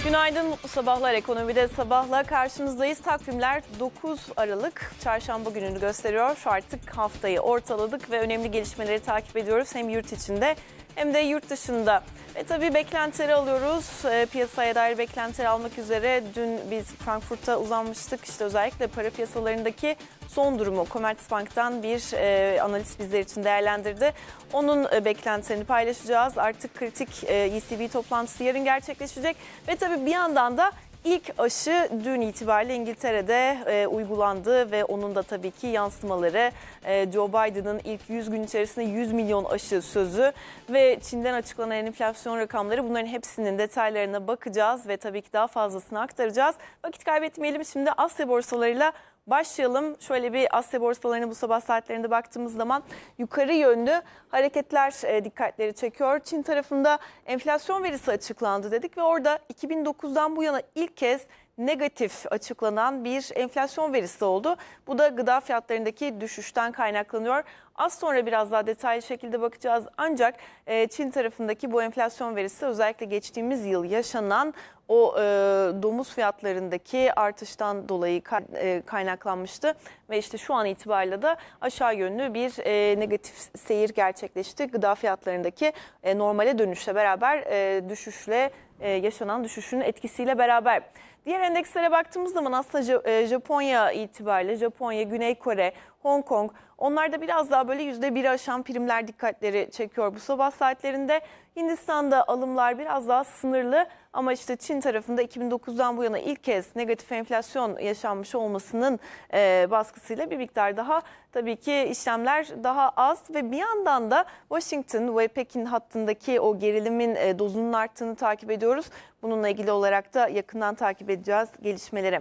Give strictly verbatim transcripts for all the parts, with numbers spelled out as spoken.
Günaydın, mutlu sabahlar. Ekonomide sabahla karşınızdayız. Takvimler dokuz Aralık çarşamba gününü gösteriyor. Şu artık haftayı ortaladık ve önemli gelişmeleri takip ediyoruz. Hem yurt içinde hem de yurt dışında. Ve tabii beklentileri alıyoruz. E, piyasaya dair beklentileri almak üzere dün biz Frankfurt'ta uzanmıştık. İşte özellikle para piyasalarındaki son durumu Commerzbank'tan bir e, analist bizler için değerlendirdi. Onun e, beklentilerini paylaşacağız. Artık kritik e, E C B toplantısı yarın gerçekleşecek. Ve tabii bir yandan da İlk aşı dün itibariyle İngiltere'de e, uygulandı ve onun da tabii ki yansımaları e, Joe Biden'ın ilk yüz gün içerisinde yüz milyon aşı sözü ve Çin'den açıklanan enflasyon rakamları, bunların hepsinin detaylarına bakacağız ve tabii ki daha fazlasını aktaracağız. Vakit kaybetmeyelim, şimdi Asya borsalarıyla başlayalım. Şöyle bir Asya borsalarına bu sabah saatlerinde baktığımız zaman yukarı yönlü hareketler e, dikkatleri çekiyor. Çin tarafında enflasyon verisi açıklandı dedik ve orada iki bin dokuzdan bu yana ilk kez negatif açıklanan bir enflasyon verisi oldu. Bu da gıda fiyatlarındaki düşüşten kaynaklanıyor. Az sonra biraz daha detaylı şekilde bakacağız. Ancak Çin tarafındaki bu enflasyon verisi özellikle geçtiğimiz yıl yaşanan o e, domuz fiyatlarındaki artıştan dolayı kaynaklanmıştı. Ve işte şu an itibariyle de aşağı yönlü bir e, negatif seyir gerçekleşti. Gıda fiyatlarındaki e, normale dönüşle beraber e, düşüşle e, yaşanan düşüşün etkisiyle beraber. Diğer endekslere baktığımız zaman aslında Japonya itibariyle Japonya, Güney Kore, Hong Kong, onlarda biraz daha böyle yüzde biri aşan primler dikkatleri çekiyor bu sabah saatlerinde. Hindistan'da alımlar biraz daha sınırlı ama işte Çin tarafında iki bin dokuzdan bu yana ilk kez negatif enflasyon yaşanmış olmasının e, baskısıyla bir miktar daha tabii ki işlemler daha az ve bir yandan da Washington ve Pekin hattındaki o gerilimin e, dozunun arttığını takip ediyoruz. Bununla ilgili olarak da yakından takip edeceğiz gelişmeleri.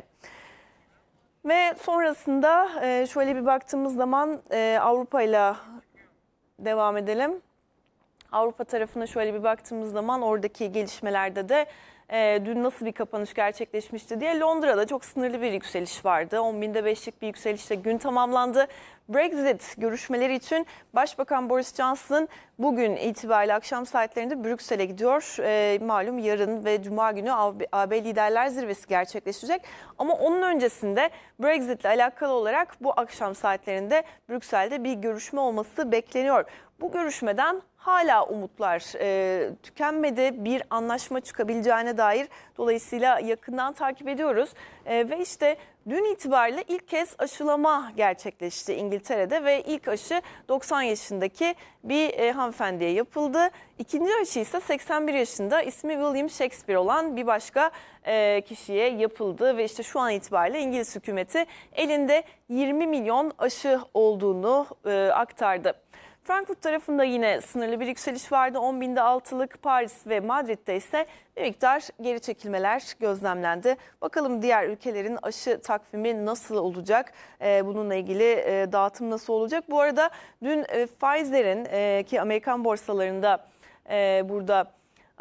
Ve sonrasında şöyle bir baktığımız zaman Avrupa ile devam edelim. Avrupa tarafına şöyle bir baktığımız zaman oradaki gelişmelerde de dün nasıl bir kapanış gerçekleşmişti diye Londra'da çok sınırlı bir yükseliş vardı. on binde beşlik bir yükselişle gün tamamlandı. Brexit görüşmeleri için Başbakan Boris Johnson bugün itibariyle akşam saatlerinde Brüksel'e gidiyor. E, malum yarın ve Cuma günü A B Liderler Zirvesi gerçekleşecek. Ama onun öncesinde Brexit ile alakalı olarak bu akşam saatlerinde Brüksel'de bir görüşme olması bekleniyor. Bu görüşmeden hala umutlar e, tükenmedi, bir anlaşma çıkabileceğine dair, dolayısıyla yakından takip ediyoruz. E, ve işte dün itibariyle ilk kez aşılama gerçekleşti İngiltere'de ve ilk aşı doksan yaşındaki bir e, hanımefendiye yapıldı. İkinci aşı ise seksen bir yaşında ismi William Shakespeare olan bir başka e, kişiye yapıldı ve işte şu an itibariyle İngiliz hükümeti elinde yirmi milyon aşı olduğunu e, aktardı. Frankfurt tarafında yine sınırlı bir yükseliş vardı. on binde altılık, Paris ve Madrid'de ise bir miktar geri çekilmeler gözlemlendi. Bakalım diğer ülkelerin aşı takvimi nasıl olacak? Bununla ilgili dağıtım nasıl olacak? Bu arada dün Pfizer'in ki Amerikan borsalarında burada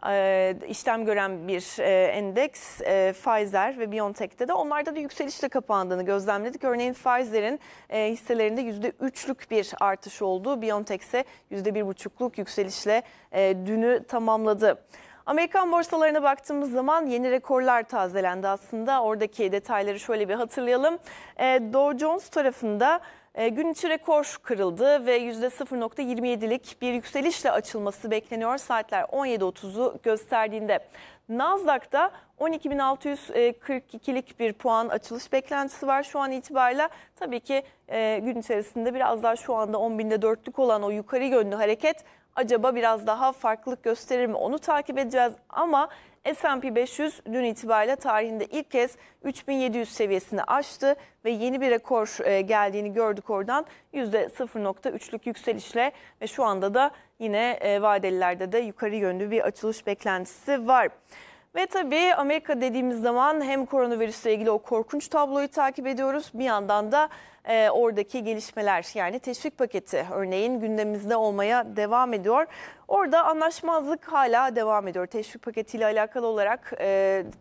işlem gören bir endeks Pfizer ve BioNTech'te de onlarda da yükselişle kapandığını gözlemledik. Örneğin Pfizer'in hisselerinde yüzde üçlük bir artış oldu. BioNTech ise yüzde bir buçukluk yükselişle dünü tamamladı. Amerikan borsalarına baktığımız zaman yeni rekorlar tazelendi aslında. Oradaki detayları şöyle bir hatırlayalım. Dow Jones tarafında gün içi rekor kırıldı ve yüzde sıfır nokta yirmi yedilik bir yükselişle açılması bekleniyor saatler on yedi otuzu gösterdiğinde. Nasdaq'ta on iki bin altı yüz kırk ikilik bir puan açılış beklentisi var şu an itibariyle. Tabii ki gün içerisinde biraz daha şu anda on binde dörtlük olan o yukarı yönlü hareket acaba biraz daha farklılık gösterir mi, onu takip edeceğiz. Ama S and P beş yüz dün itibariyle tarihinde ilk kez üç bin yedi yüz seviyesini aştı ve yeni bir rekor geldiğini gördük oradan. yüzde sıfır nokta üçlük yükselişle ve şu anda da yine vadelilerde de yukarı yönlü bir açılış beklentisi var. Ve tabii Amerika dediğimiz zaman hem koronavirüsle ilgili o korkunç tabloyu takip ediyoruz. Bir yandan da e, oradaki gelişmeler, yani teşvik paketi örneğin gündemimizde olmaya devam ediyor. Orada anlaşmazlık hala devam ediyor. Teşvik paketiyle alakalı olarak e,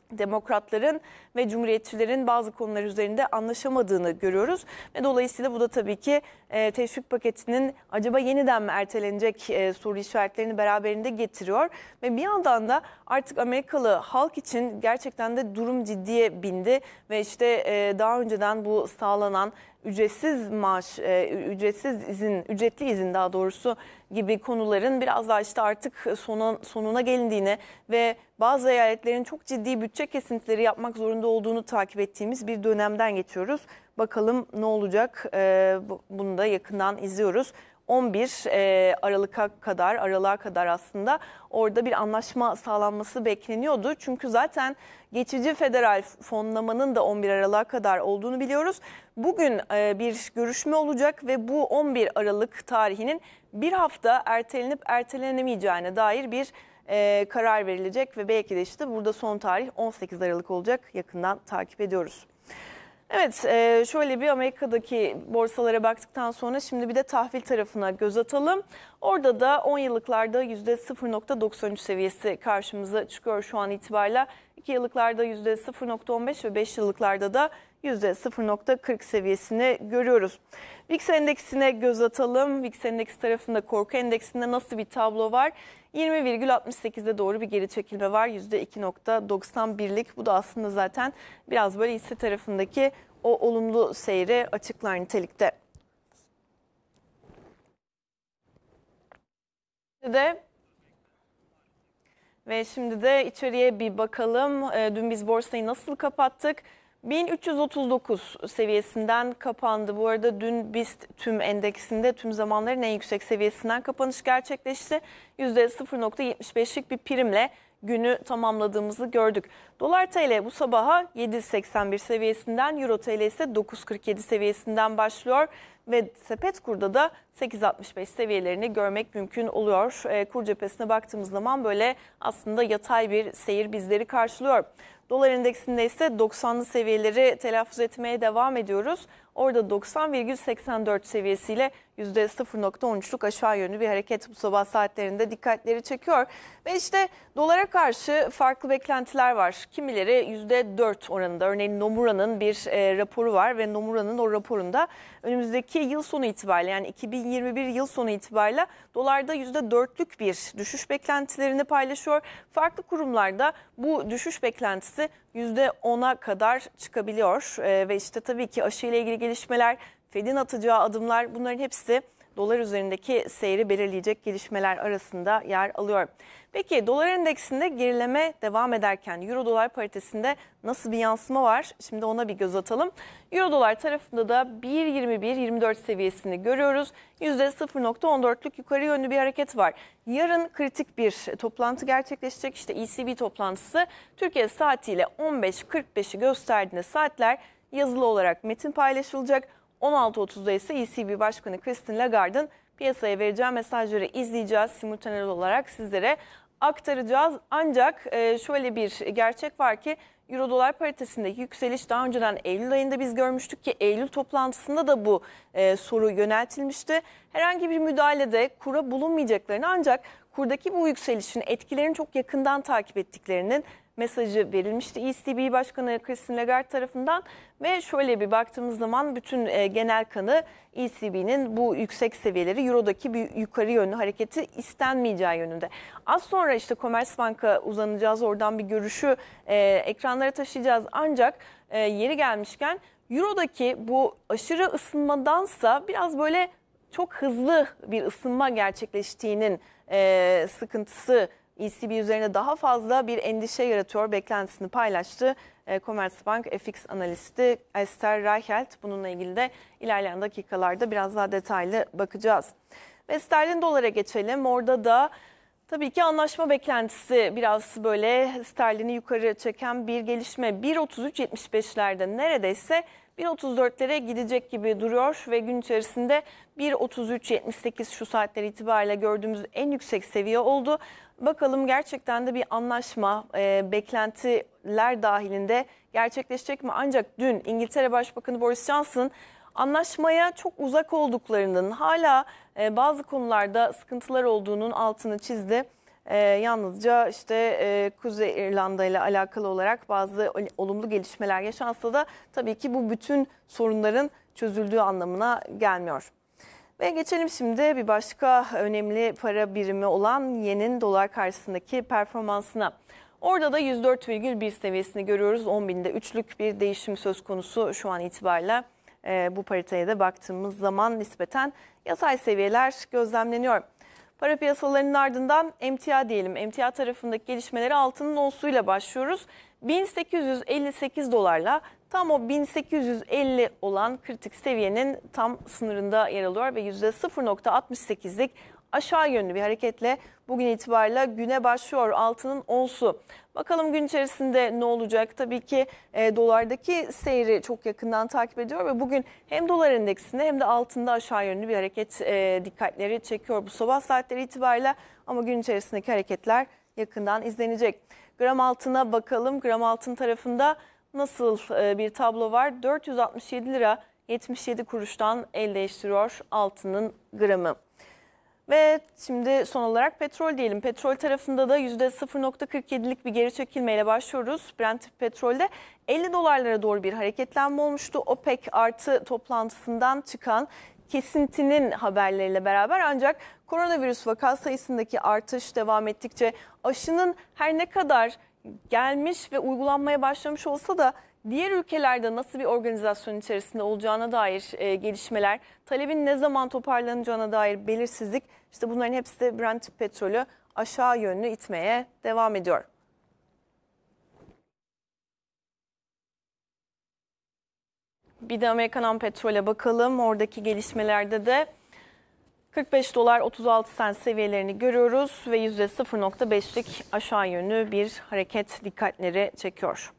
Demokratların ve Cumhuriyetçilerin bazı konular üzerinde anlaşamadığını görüyoruz. Ve dolayısıyla bu da tabii ki e, teşvik paketinin acaba yeniden mi ertelenecek e, soru işaretlerini beraberinde getiriyor. Ve bir yandan da artık Amerikalı halk için gerçekten de durum ciddiye bindi. Ve işte e, daha önceden bu sağlanan ücretsiz maaş, e, ücretsiz izin, ücretli izin daha doğrusu gibi konuların biraz daha işte artık sona, sonuna gelindiğini ve bazı eyaletlerin çok ciddi bütçe kesintileri yapmak zorunda olduğunu takip ettiğimiz bir dönemden geçiyoruz. Bakalım ne olacak, e, bunu da yakından izliyoruz. on bir Aralık'a kadar, aralığa kadar aslında orada bir anlaşma sağlanması bekleniyordu. Çünkü zaten geçici federal fonlamanın da on bir Aralık'a kadar olduğunu biliyoruz. Bugün bir görüşme olacak ve bu on bir Aralık tarihinin bir hafta ertelenip ertelenemeyeceğine dair bir karar verilecek ve belki de işte burada son tarih on sekiz Aralık olacak. Yakından takip ediyoruz. Evet, şöyle bir Amerika'daki borsalara baktıktan sonra şimdi bir de tahvil tarafına göz atalım. Orada da on yıllıklarda yüzde sıfır nokta doksan üç seviyesi karşımıza çıkıyor şu an itibariyle. iki yıllıklarda yüzde sıfır nokta on beş ve beş yıllıklarda da yüzde sıfır nokta kırk seviyesini görüyoruz. VIX endeksine göz atalım. VIX endeksi tarafında korku endeksinde nasıl bir tablo var? yirmi virgül altmış sekize doğru bir geri çekilme var. yüzde iki nokta doksan birlik. Bu da aslında zaten biraz böyle hisse tarafındaki o olumlu seyri açıklar nitelikte. De ve şimdi de içeriye bir bakalım. Dün biz borsayı nasıl kapattık? bin üç yüz otuz dokuz seviyesinden kapandı. Bu arada dün BIST tüm endeksinde tüm zamanların en yüksek seviyesinden kapanış gerçekleşti. yüzde sıfır nokta yetmiş beşlik bir primle günü tamamladığımızı gördük. Dolar T L bu sabaha yedi seksen bir seviyesinden, Euro T L ise dokuz kırk yedi seviyesinden başlıyor. Ve sepet kurda da sekiz altmış beş seviyelerini görmek mümkün oluyor. E, kur cephesine baktığımız zaman böyle aslında yatay bir seyir bizleri karşılıyor. Dolar endeksinde ise doksanlı seviyeleri telaffuz etmeye devam ediyoruz. Orada doksan virgül seksen dört seviyesiyle yüzde sıfır nokta on üçlük aşağı yönlü bir hareket bu sabah saatlerinde dikkatleri çekiyor. Ve işte dolara karşı farklı beklentiler var. Kimileri yüzde dört oranında, örneğin Nomura'nın bir e, raporu var ve Nomura'nın o raporunda önümüzdeki yıl sonu itibariyle, yani iki bin yirmi bir yıl sonu itibariyle dolarda yüzde dörtlük bir düşüş beklentilerini paylaşıyor. Farklı kurumlarda bu düşüş beklentisi yüzde ona kadar çıkabiliyor ee, ve işte tabii ki aşı ile ilgili gelişmeler, Fed'in atacağı adımlar, bunların hepsi dolar üzerindeki seyri belirleyecek gelişmeler arasında yer alıyor. Peki dolar endeksinde gerileme devam ederken Euro dolar paritesinde nasıl bir yansıma var? Şimdi ona bir göz atalım. Euro dolar tarafında da bir yirmi bir yirmi dört seviyesini görüyoruz. yüzde sıfır nokta on dörtlük yukarı yönlü bir hareket var. Yarın kritik bir toplantı gerçekleşecek. İşte E C B toplantısı Türkiye saatiyle on beş kırk beşi gösterdiğinde saatler yazılı olarak metin paylaşılacak. on altı otuzda ise E C B Başkanı Christine Lagarde'ın piyasaya vereceği mesajları izleyeceğiz. Simultane olarak sizlere aktaracağız. Ancak şöyle bir gerçek var ki Euro dolar paritesindeki yükseliş daha önceden Eylül ayında biz görmüştük ki Eylül toplantısında da bu e, soru yöneltilmişti. Herhangi bir müdahalede kura bulunmayacaklarını, ancak kurdaki bu yükselişin etkilerini çok yakından takip ettiklerinin mesajı verilmişti E C B Başkanı Christine Lagarde tarafından. Ve şöyle bir baktığımız zaman bütün e, genel kanı E C B'nin bu yüksek seviyeleri, Euro'daki bir yukarı yönlü hareketi istenmeyeceği yönünde. Az sonra işte Commerzbank'a uzanacağız, oradan bir görüşü e, ekranlara taşıyacağız. Ancak e, yeri gelmişken Euro'daki bu aşırı ısınmadansa biraz böyle çok hızlı bir ısınma gerçekleştiğinin e, sıkıntısı E C B üzerine daha fazla bir endişe yaratıyor, beklentisini paylaştı. E, Commerzbank F X analisti Esther Reichelt. Bununla ilgili de ilerleyen dakikalarda biraz daha detaylı bakacağız. Ve sterlin dolara geçelim. Orada da tabii ki anlaşma beklentisi biraz böyle sterlini yukarı çeken bir gelişme. bir otuz üç yetmiş beşlerde neredeyse bir otuz dörtlere gidecek gibi duruyor ve gün içerisinde bir otuz üç yetmiş sekiz şu saatler itibariyle gördüğümüz en yüksek seviye oldu. Bakalım gerçekten de bir anlaşma e, beklentiler dahilinde gerçekleşecek mi? Ancak dün İngiltere Başbakanı Boris Johnson anlaşmaya çok uzak olduklarının, hala e, bazı konularda sıkıntılar olduğunun altını çizdi. Ee, yalnızca işte e, Kuzey İrlanda ile alakalı olarak bazı olumlu gelişmeler yaşansa da tabii ki bu bütün sorunların çözüldüğü anlamına gelmiyor. Ve geçelim şimdi bir başka önemli para birimi olan yenin dolar karşısındaki performansına. Orada da yüz dört virgül bir seviyesini görüyoruz. on binde üçlük bir değişim söz konusu şu an itibariyle. E, bu pariteye de baktığımız zaman nispeten yatay seviyeler gözlemleniyor. Para piyasalarının ardından emtia diyelim. Emtia tarafındaki gelişmeleri altının onsuyla başlıyoruz. bin sekiz yüz elli sekiz dolarla tam o bin sekiz yüz elli olan kritik seviyenin tam sınırında yer alıyor ve yüzde sıfır nokta altmış sekizlik aşağı yönlü bir hareketle bugün itibariyle güne başlıyor altının onsu. Bakalım gün içerisinde ne olacak? Tabii ki e, dolardaki seyri çok yakından takip ediyor ve bugün hem dolar endeksinde hem de altında aşağı yönlü bir hareket e, dikkatleri çekiyor bu sabah saatleri itibariyle. Ama gün içerisindeki hareketler yakından izlenecek. Gram altına bakalım. Gram altın tarafında nasıl e, bir tablo var? dört yüz altmış yedi lira yetmiş yedi kuruştan el değiştiriyor altının gramı. Ve şimdi son olarak petrol diyelim. Petrol tarafında da yüzde sıfır nokta kırk yedilik bir geri çekilmeyle başlıyoruz. Brent petrolde elli dolarlara doğru bir hareketlenme olmuştu. OPEC artı toplantısından çıkan kesintinin haberleriyle beraber, ancak koronavirüs vaka sayısındaki artış devam ettikçe aşının her ne kadar gelmiş ve uygulanmaya başlamış olsa da diğer ülkelerde nasıl bir organizasyon içerisinde olacağına dair e, gelişmeler, talebin ne zaman toparlanacağına dair belirsizlik, işte bunların hepsi de Brent petrolü aşağı yönlü itmeye devam ediyor. Bir de Amerikan ham petrole bakalım. Oradaki gelişmelerde de kırk beş dolar otuz altı sent seviyelerini görüyoruz ve yüzde sıfır nokta beşlik aşağı yönlü bir hareket dikkatleri çekiyor.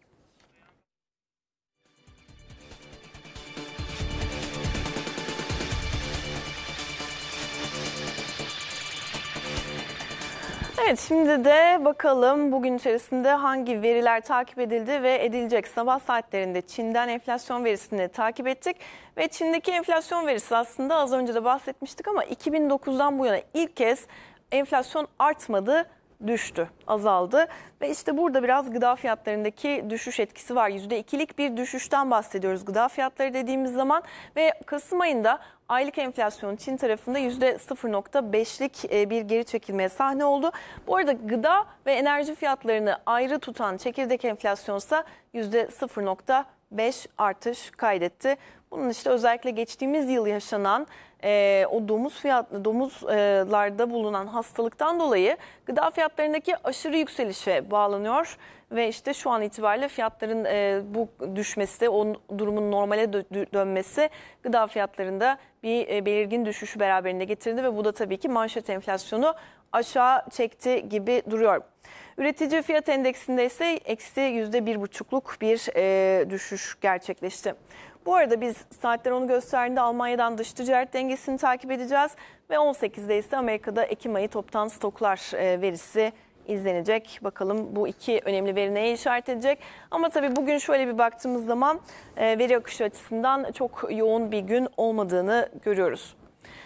Evet, şimdi de bakalım bugün içerisinde hangi veriler takip edildi ve edilecek. Sabah saatlerinde Çin'den enflasyon verisini takip ettik ve Çin'deki enflasyon verisi aslında az önce de bahsetmiştik ama iki bin dokuzdan bu yana ilk kez enflasyon artmadı, düştü, azaldı ve işte burada biraz gıda fiyatlarındaki düşüş etkisi var. yüzde ikilik bir düşüşten bahsediyoruz gıda fiyatları dediğimiz zaman ve Kasım ayında aylık enflasyon Çin tarafında yüzde sıfır nokta beşlik bir geri çekilmeye sahne oldu. Bu arada gıda ve enerji fiyatlarını ayrı tutan çekirdek enflasyonsa yüzde sıfır nokta beş artış kaydetti. Bunun işte özellikle geçtiğimiz yıl yaşanan e, o domuz fiyatlı domuzlarda bulunan hastalıktan dolayı gıda fiyatlarındaki aşırı yükselişe bağlanıyor. Ve işte şu an itibariyle fiyatların e, bu düşmesi, o durumun normale dö- dönmesi gıda fiyatlarında bir e, belirgin düşüşü beraberinde getirdi ve bu da tabii ki manşet enflasyonu aşağı çekti gibi duruyor. Üretici fiyat endeksinde ise eksi yüzde bir buçukluk bir e, düşüş gerçekleşti. Bu arada biz saatler onu gösterdiğinde Almanya'dan dış ticaret dengesini takip edeceğiz ve on sekizde ise Amerika'da Ekim ayı toptan stoklar e, verisi izlenecek. Bakalım bu iki önemli veri neye işaret edecek? Ama tabii bugün şöyle bir baktığımız zaman e, veri akışı açısından çok yoğun bir gün olmadığını görüyoruz.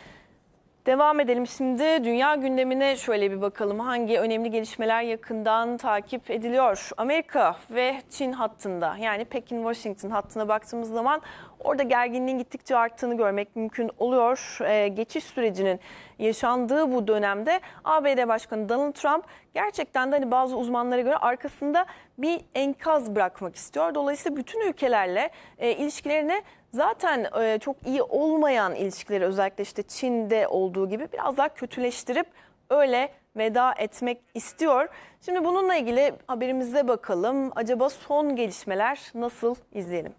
Devam edelim şimdi. Dünya gündemine şöyle bir bakalım. Hangi önemli gelişmeler yakından takip ediliyor? Amerika ve Çin hattında, yani Pekin-Washington hattına baktığımız zaman orada gerginliğin gittikçe arttığını görmek mümkün oluyor. Ee, geçiş sürecinin yaşandığı bu dönemde A B D Başkanı Donald Trump gerçekten de hani bazı uzmanlara göre arkasında bir enkaz bırakmak istiyor. Dolayısıyla bütün ülkelerle e, ilişkilerini zaten e, çok iyi olmayan ilişkileri, özellikle işte Çin'de olduğu gibi biraz daha kötüleştirip öyle veda etmek istiyor. Şimdi bununla ilgili haberimize bakalım. Acaba son gelişmeler nasıl, izleyelim.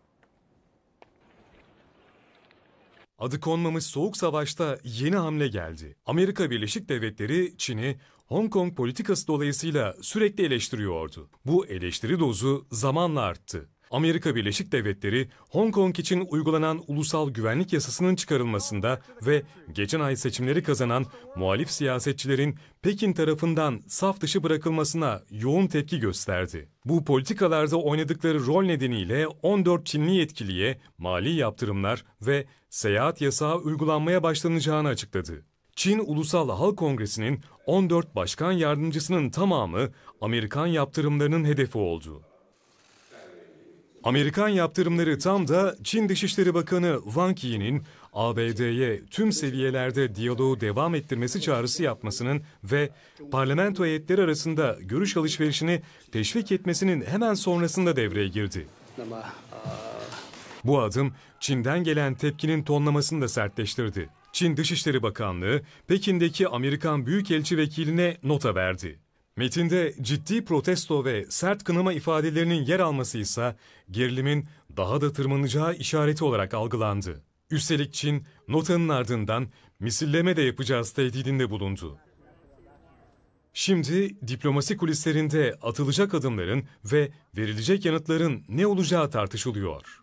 Adı konmamış soğuk savaşta yeni hamle geldi. Amerika Birleşik Devletleri Çin'i Hong Kong politikası dolayısıyla sürekli eleştiriyordu. Bu eleştiri dozu zamanla arttı. Amerika Birleşik Devletleri, Hong Kong için uygulanan ulusal güvenlik yasasının çıkarılmasında ve geçen ay seçimleri kazanan muhalif siyasetçilerin Pekin tarafından saf dışı bırakılmasına yoğun tepki gösterdi. Bu politikalarda oynadıkları rol nedeniyle on dört Çinli yetkiliye mali yaptırımlar ve seyahat yasağı uygulanmaya başlanacağını açıkladı. Çin Ulusal Halk Kongresi'nin on dört başkan yardımcısının tamamı Amerikan yaptırımlarının hedefi oldu. Amerikan yaptırımları tam da Çin Dışişleri Bakanı Wang Yi'nin A B D'ye tüm seviyelerde diyaloğu devam ettirmesi çağrısı yapmasının ve parlamento heyetleri arasında görüş alışverişini teşvik etmesinin hemen sonrasında devreye girdi. Bu adım Çin'den gelen tepkinin tonlamasını da sertleştirdi. Çin Dışişleri Bakanlığı Pekin'deki Amerikan Büyükelçi Vekiline nota verdi. Metinde ciddi protesto ve sert kınama ifadelerinin yer alması ise gerilimin daha da tırmanacağı işareti olarak algılandı. Üstelik Çin, notanın ardından misilleme de yapacağız tehdidinde bulundu. Şimdi diplomasi kulislerinde atılacak adımların ve verilecek yanıtların ne olacağı tartışılıyor.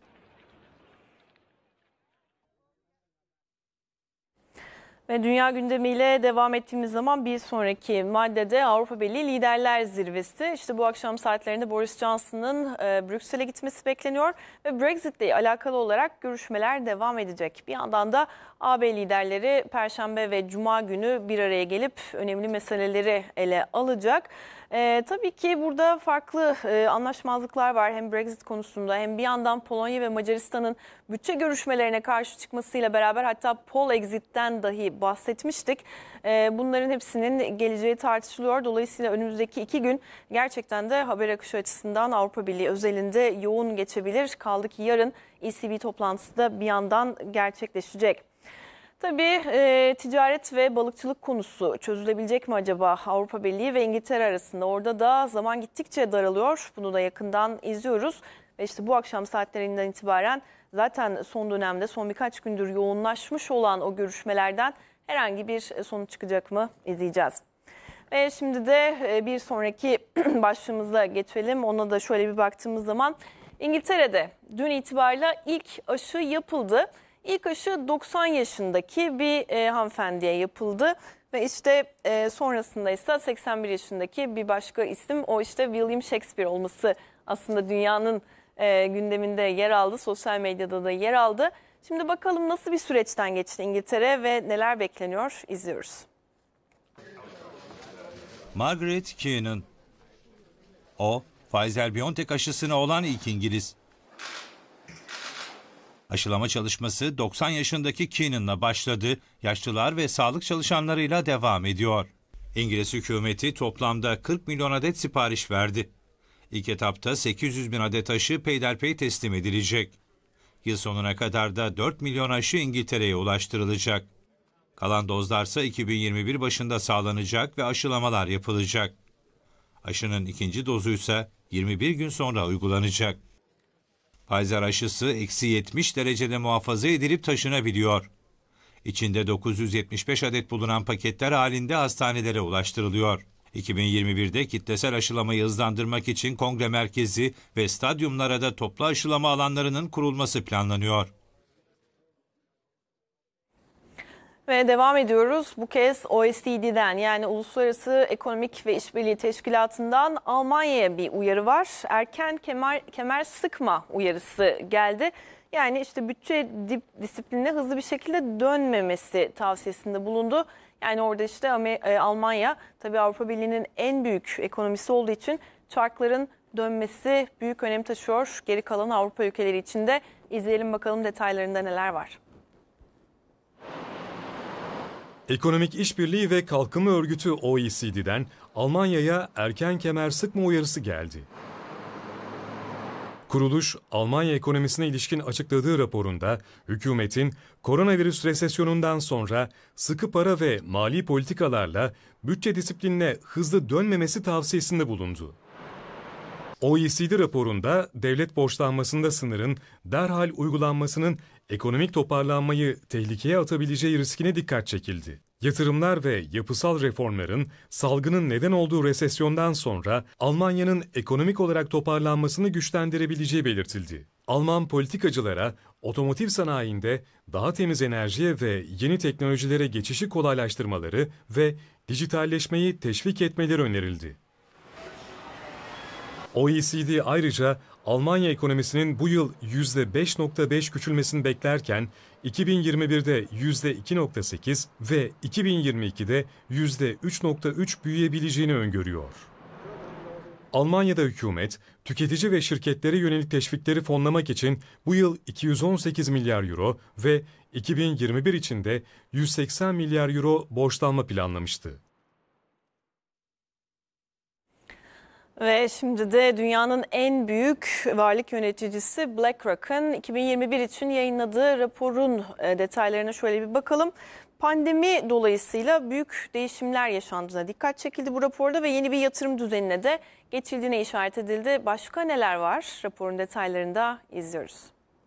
Ve dünya gündemiyle devam ettiğimiz zaman bir sonraki maddede Avrupa Birliği Liderler Zirvesi. İşte bu akşam saatlerinde Boris Johnson'ın e, Brüksel'e gitmesi bekleniyor ve Brexit ile alakalı olarak görüşmeler devam edecek. Bir yandan da A B liderleri Perşembe ve Cuma günü bir araya gelip önemli meseleleri ele alacak. Ee, tabii ki burada farklı e, anlaşmazlıklar var hem Brexit konusunda hem bir yandan Polonya ve Macaristan'ın bütçe görüşmelerine karşı çıkmasıyla beraber hatta Polexit'ten dahi bahsetmiştik. Ee, bunların hepsinin geleceği tartışılıyor. Dolayısıyla önümüzdeki iki gün gerçekten de haber akışı açısından Avrupa Birliği özelinde yoğun geçebilir. Kaldı ki yarın E C B toplantısı da bir yandan gerçekleşecek. Tabii e, ticaret ve balıkçılık konusu çözülebilecek mi acaba Avrupa Birliği ve İngiltere arasında? Orada da zaman gittikçe daralıyor. Bunu da yakından izliyoruz. Ve işte bu akşam saatlerinden itibaren zaten son dönemde son birkaç gündür yoğunlaşmış olan o görüşmelerden herhangi bir sonuç çıkacak mı izleyeceğiz. Ve şimdi de bir sonraki başlığımıza geçelim. Ona da şöyle bir baktığımız zaman İngiltere'de dün itibariyle ilk aşı yapıldı. İlk aşı doksan yaşındaki bir e, hanımefendiye yapıldı ve işte e, sonrasında ise seksen bir yaşındaki bir başka isim, o işte William Shakespeare olması aslında dünyanın e, gündeminde yer aldı, sosyal medyada da yer aldı. Şimdi bakalım nasıl bir süreçten geçti İngiltere ve neler bekleniyor, izliyoruz. Margaret Keenan. O, Pfizer-BioNTech aşısına olan ilk İngiliz. Aşılama çalışması doksan yaşındaki Keenan'la başladı, yaşlılar ve sağlık çalışanlarıyla devam ediyor. İngiliz hükümeti toplamda kırk milyon adet sipariş verdi. İlk etapta sekiz yüz bin adet aşı peyderpey teslim edilecek. Yıl sonuna kadar da dört milyon aşı İngiltere'ye ulaştırılacak. Kalan dozlarsa iki bin yirmi bir başında sağlanacak ve aşılamalar yapılacak. Aşının ikinci dozu ise yirmi bir gün sonra uygulanacak. Pfizer aşısı eksi yetmiş derecede muhafaza edilip taşınabiliyor. İçinde dokuz yüz yetmiş beş adet bulunan paketler halinde hastanelere ulaştırılıyor. iki bin yirmi birde kitlesel aşılamayı hızlandırmak için kongre merkezi ve stadyumlara da toplu aşılama alanlarının kurulması planlanıyor. Ve devam ediyoruz. Bu kez O E C D'den yani Uluslararası Ekonomik ve İşbirliği Teşkilatı'ndan Almanya'ya bir uyarı var. Erken kemer, kemer sıkma uyarısı geldi. Yani işte bütçe disiplinine hızlı bir şekilde dönmemesi tavsiyesinde bulundu. Yani orada işte Almanya tabii Avrupa Birliği'nin en büyük ekonomisi olduğu için çarkların dönmesi büyük önem taşıyor. Geri kalan Avrupa ülkeleri için de izleyelim bakalım detaylarında neler var. Ekonomik İşbirliği ve Kalkınma Örgütü O E C D'den Almanya'ya erken kemer sıkma uyarısı geldi. Kuruluş, Almanya ekonomisine ilişkin açıkladığı raporunda hükümetin koronavirüs resesyonundan sonra sıkı para ve mali politikalarla bütçe disiplinine hızlı dönmemesi tavsiyesinde bulundu. O E C D raporunda devlet borçlanmasında sınırın derhal uygulanmasının ekonomik toparlanmayı tehlikeye atabileceği riskine dikkat çekildi. Yatırımlar ve yapısal reformların salgının neden olduğu resesyondan sonra Almanya'nın ekonomik olarak toparlanmasını güçlendirebileceği belirtildi. Alman politikacılara otomotiv sanayinde daha temiz enerjiye ve yeni teknolojilere geçişi kolaylaştırmaları ve dijitalleşmeyi teşvik etmeleri önerildi. O E C D ayrıca Almanya ekonomisinin bu yıl yüzde beş virgül beş küçülmesini beklerken iki bin yirmi birde yüzde iki virgül sekiz ve iki bin yirmi ikide yüzde üç virgül üç büyüyebileceğini öngörüyor. Almanya'da hükümet, tüketici ve şirketlere yönelik teşvikleri fonlamak için bu yıl iki yüz on sekiz milyar euro ve iki bin yirmi bir için de yüz seksen milyar euro borçlanma planlamıştı. Ve şimdi de dünyanın en büyük varlık yöneticisi BlackRock'ın iki bin yirmi bir için yayınladığı raporun detaylarına şöyle bir bakalım. Pandemi dolayısıyla büyük değişimler yaşandığına dikkat çekildi bu raporda ve yeni bir yatırım düzenine de geçildiğine işaret edildi. Başka neler var? Raporun detaylarını da izliyoruz.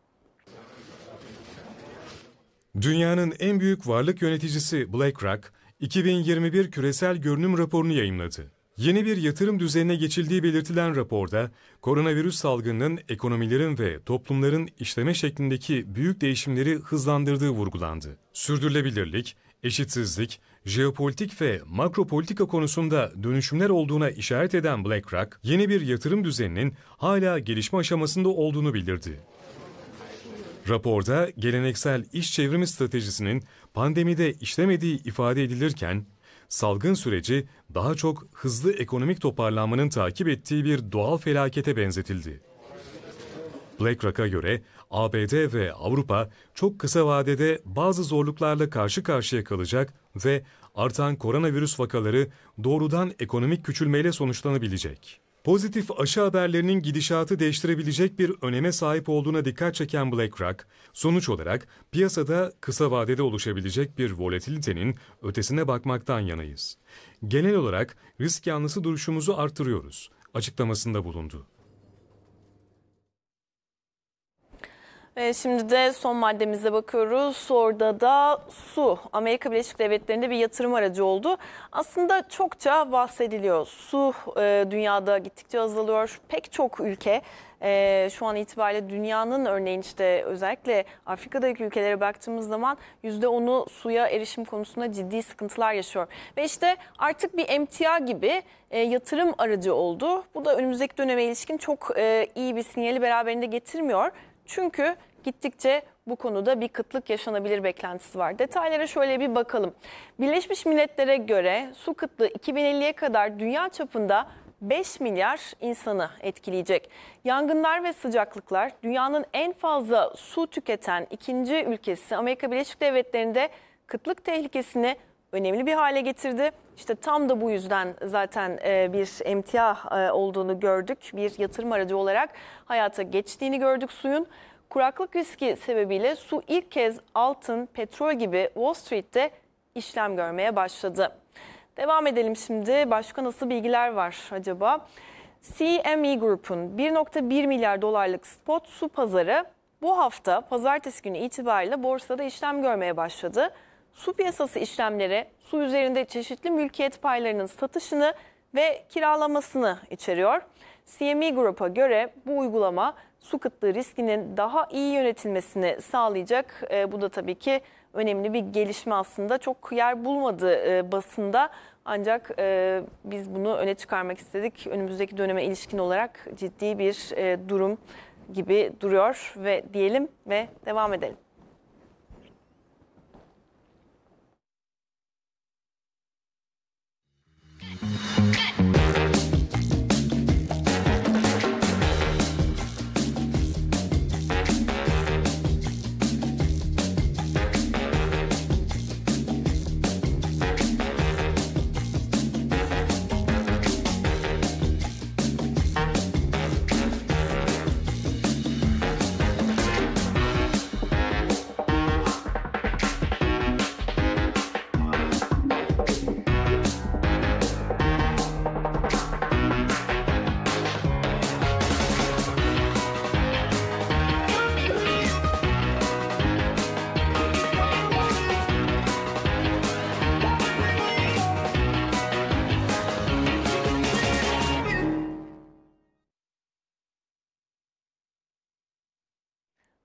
Dünyanın en büyük varlık yöneticisi BlackRock, iki bin yirmi bir küresel görünüm raporunu yayımladı. Yeni bir yatırım düzenine geçildiği belirtilen raporda, koronavirüs salgınının ekonomilerin ve toplumların işleme şeklindeki büyük değişimleri hızlandırdığı vurgulandı. Sürdürülebilirlik, eşitsizlik, jeopolitik ve makropolitika konusunda dönüşümler olduğuna işaret eden BlackRock, yeni bir yatırım düzeninin hala gelişme aşamasında olduğunu bildirdi. Raporda geleneksel iş çevrimi stratejisinin pandemide işlemediği ifade edilirken, salgın süreci daha çok hızlı ekonomik toparlanmanın takip ettiği bir doğal felakete benzetildi. BlackRock'a göre A B D ve Avrupa çok kısa vadede bazı zorluklarla karşı karşıya kalacak ve artan koronavirüs vakaları doğrudan ekonomik küçülmeyle sonuçlanabilecek. Pozitif aşı haberlerinin gidişatı değiştirebilecek bir öneme sahip olduğuna dikkat çeken BlackRock, sonuç olarak piyasada kısa vadede oluşabilecek bir volatilitenin ötesine bakmaktan yanayız. Genel olarak risk yanlısı duruşumuzu artırıyoruz, açıklamasında bulundu. Ve şimdi de son maddemize bakıyoruz. Orada da su. Amerika Birleşik Devletleri'nde bir yatırım aracı oldu. Aslında çokça bahsediliyor. Su e, dünyada gittikçe azalıyor. Pek çok ülke e, şu an itibariyle dünyanın örneğin işte özellikle Afrika'daki ülkelere baktığımız zaman yüzde onu suya erişim konusunda ciddi sıkıntılar yaşıyor. Ve işte artık bir emtia gibi e, yatırım aracı oldu. Bu da önümüzdeki döneme ilişkin çok e, iyi bir sinyali beraberinde getirmiyor. Çünkü gittikçe bu konuda bir kıtlık yaşanabilir beklentisi var. Detaylara şöyle bir bakalım. Birleşmiş Milletler'e göre su kıtlığı iki bin elliye kadar dünya çapında beş milyar insanı etkileyecek. Yangınlar ve sıcaklıklar dünyanın en fazla su tüketen ikinci ülkesi Amerika Birleşik Devletleri'nde kıtlık tehlikesini önemli bir hale getirdi. İşte tam da bu yüzden zaten bir emtia olduğunu gördük. Bir yatırım aracı olarak hayata geçtiğini gördük suyun. Kuraklık riski sebebiyle su ilk kez altın, petrol gibi Wall Street'te işlem görmeye başladı. Devam edelim şimdi. Başka nasıl bilgiler var acaba? C M E Group'un bir virgül bir milyar dolarlık spot su pazarı bu hafta pazartesi günü itibariyle borsada işlem görmeye başladı. Su piyasası işlemleri su üzerinde çeşitli mülkiyet paylarının satışını ve kiralamasını içeriyor. C M E Group'a göre bu uygulama su kıtlığı riskinin daha iyi yönetilmesini sağlayacak. E, bu da tabii ki önemli bir gelişme aslında. Çok yer bulmadı e, basında ancak e, biz bunu öne çıkarmak istedik. Önümüzdeki döneme ilişkin olarak ciddi bir e, durum gibi duruyor ve diyelim ve devam edelim.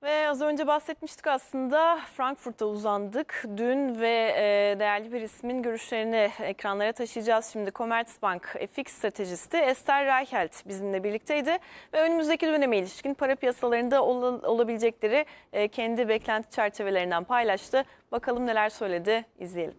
Ve az önce bahsetmiştik aslında, Frankfurt'a uzandık dün ve e, değerli bir ismin görüşlerini ekranlara taşıyacağız. Şimdi Commerzbank F X stratejisti Esther Reichelt bizimle birlikteydi ve önümüzdeki döneme ilişkin para piyasalarında ol, olabilecekleri e, kendi beklenti çerçevelerinden paylaştı. Bakalım neler söyledi, izleyelim.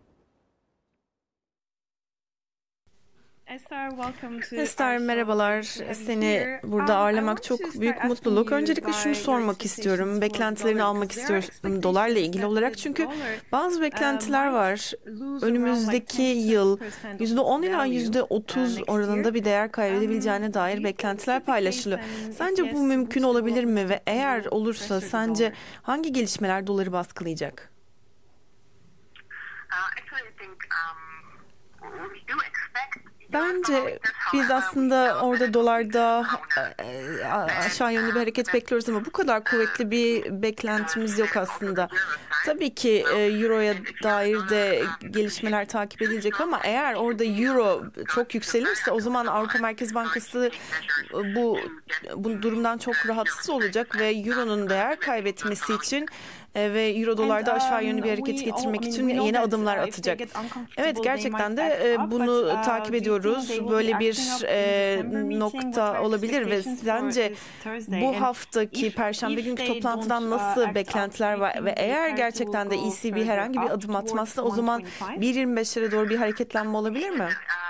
Esther, merhabalar. Seni burada ağırlamak çok büyük mutluluk. Öncelikle şunu sormak istiyorum. Beklentilerini almak istiyorum dolarla ilgili olarak. Çünkü bazı beklentiler var. Önümüzdeki yıl yüzde on ila yüzde otuz oranında bir değer kaybedebileceğine dair beklentiler paylaşılıyor. Sence bu mümkün olabilir mi? Ve eğer olursa sence hangi gelişmeler doları baskılayacak? Bence biz aslında orada dolarda aşağı yönlü bir hareket bekliyoruz ama bu kadar kuvvetli bir beklentimiz yok aslında. Tabii ki Euro'ya dair de gelişmeler takip edilecek ama eğer orada Euro çok yükselirse o zaman Avrupa Merkez Bankası bu, bu durumdan çok rahatsız olacak ve Euro'nun değer kaybetmesi için ve Euro dolarda aşağı yönlü bir hareket getirmek için yeni adımlar atacak. Evet, gerçekten de bunu takip ediyoruz. Böyle bir e, nokta olabilir ve sence bu haftaki Perşembe günkü toplantıdan nasıl beklentiler var ve eğer gerçekten de E C B herhangi bir adım atmazsa o zaman bir yirmi beşlere doğru bir hareketlenme olabilir mi?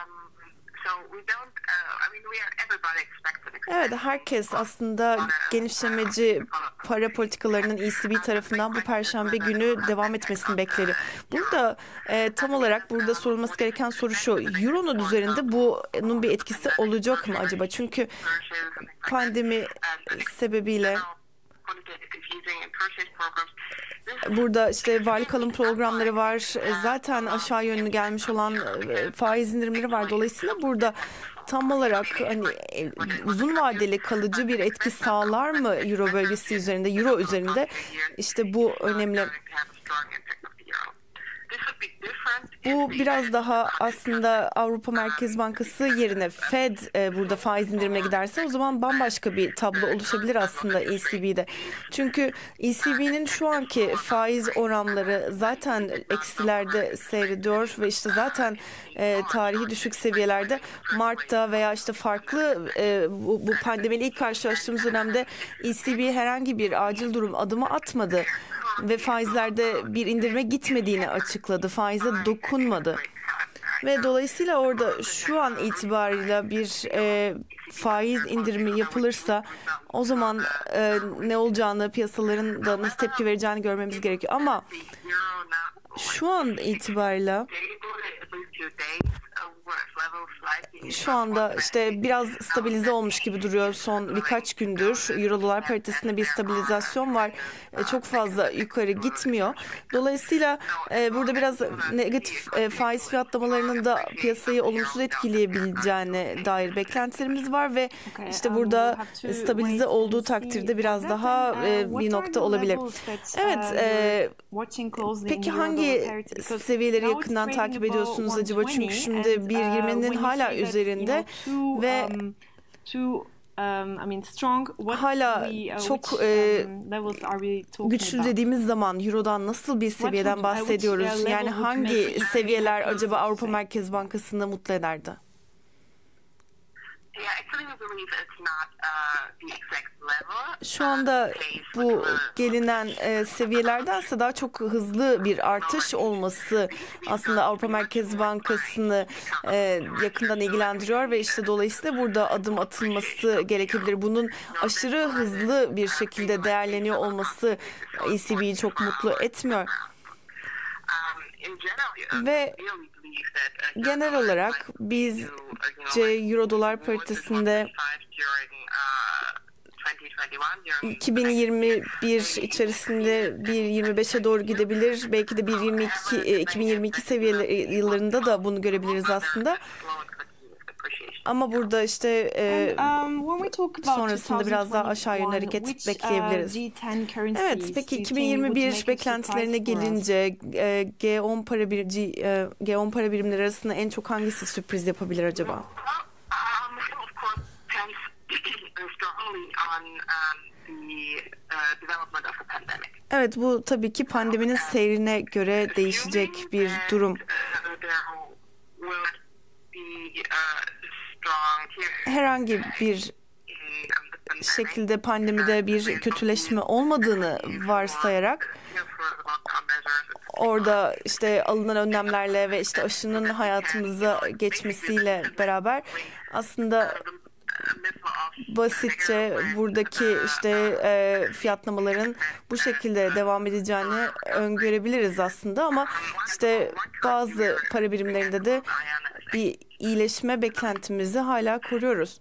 Evet, herkes aslında genişlemeci para politikalarının E C B tarafından bu Perşembe günü devam etmesini bekler. Burada e, tam olarak burada sorulması gereken soru şu: Euro'nun üzerinde bunun bir etkisi olacak mı acaba? Çünkü pandemi sebebiyle burada işte varlık alım programları var. Zaten aşağı yönlü gelmiş olan faiz indirimleri var. Dolayısıyla burada tam olarak hani uzun vadeli kalıcı bir etki sağlar mı Euro bölgesi üzerinde, Euro üzerinde? İşte bu önemli. Bu biraz daha aslında Avrupa Merkez Bankası yerine Fed e, burada faiz indirime giderse o zaman bambaşka bir tablo oluşabilir aslında E C B'de. Çünkü E C B'nin şu anki faiz oranları zaten eksilerde seyrediyor ve işte zaten e, tarihi düşük seviyelerde. Mart'ta veya işte farklı e, bu, bu pandemiyle ilk karşılaştığımız dönemde E C B herhangi bir acil durum adımı atmadı ve faizlerde bir indirime gitmediğini açıkladı. Faize dokunmadı. Ve dolayısıyla orada şu an itibarıyla bir e, faiz indirimi yapılırsa o zaman e, ne olacağını, piyasaların da nasıl tepki vereceğini görmemiz gerekiyor. Ama şu an itibarıyla şu anda işte biraz stabilize olmuş gibi duruyor son birkaç gündür. Euro dolar paritesinde bir stabilizasyon var. Çok fazla yukarı gitmiyor. Dolayısıyla e, burada biraz negatif e, faiz fiyatlamalarının da piyasayı olumsuz etkileyebileceğine dair beklentilerimiz var ve işte burada stabilize olduğu takdirde biraz daha e, bir nokta olabilir. Evet, e, peki hangi seviyeleri yakından takip ediyorsunuz acaba? Çünkü şimdi bir yirminin hala üzerinde ve hala çok e, güçlü dediğimiz zaman Euro'dan nasıl bir seviyeden bahsediyoruz? Yani hangi seviyeler acaba Avrupa Merkez Bankası'nı mutlu ederdi? Şu anda bu gelinen e, seviyelerdense daha çok hızlı bir artış olması aslında Avrupa Merkez Bankası'nı e, yakından ilgilendiriyor ve işte dolayısıyla burada adım atılması gerekebilir. Bunun aşırı hızlı bir şekilde değerleniyor olması E C B'yi çok mutlu etmiyor. Ve genel olarak bizce Euro dolar paritesinde iki bin yirmi bir içerisinde bir yirmi beşe doğru gidebilir. Belki de bir yirmi iki, iki bin yirmi iki seviyeleri yıllarında da bunu görebiliriz aslında. Ama burada işte e, sonrasında biraz daha aşağı yönlü hareket bekleyebiliriz. Evet, peki iki bin yirmi bir beklentilerine gelince e, G on para bir e, G on para birimleri arasında en çok hangisi sürpriz yapabilir acaba? Evet, bu tabii ki pandeminin seyrine göre değişecek bir durum. Herhangi bir şekilde pandemide bir kötüleşme olmadığını varsayarak orada işte alınan önlemlerle ve işte aşının hayatımıza geçmesiyle beraber aslında basitçe buradaki işte e, fiyatlamaların bu şekilde devam edeceğini öngörebiliriz aslında, ama işte bazı para birimlerinde de bir iyileşme beklentimizi hala koruyoruz.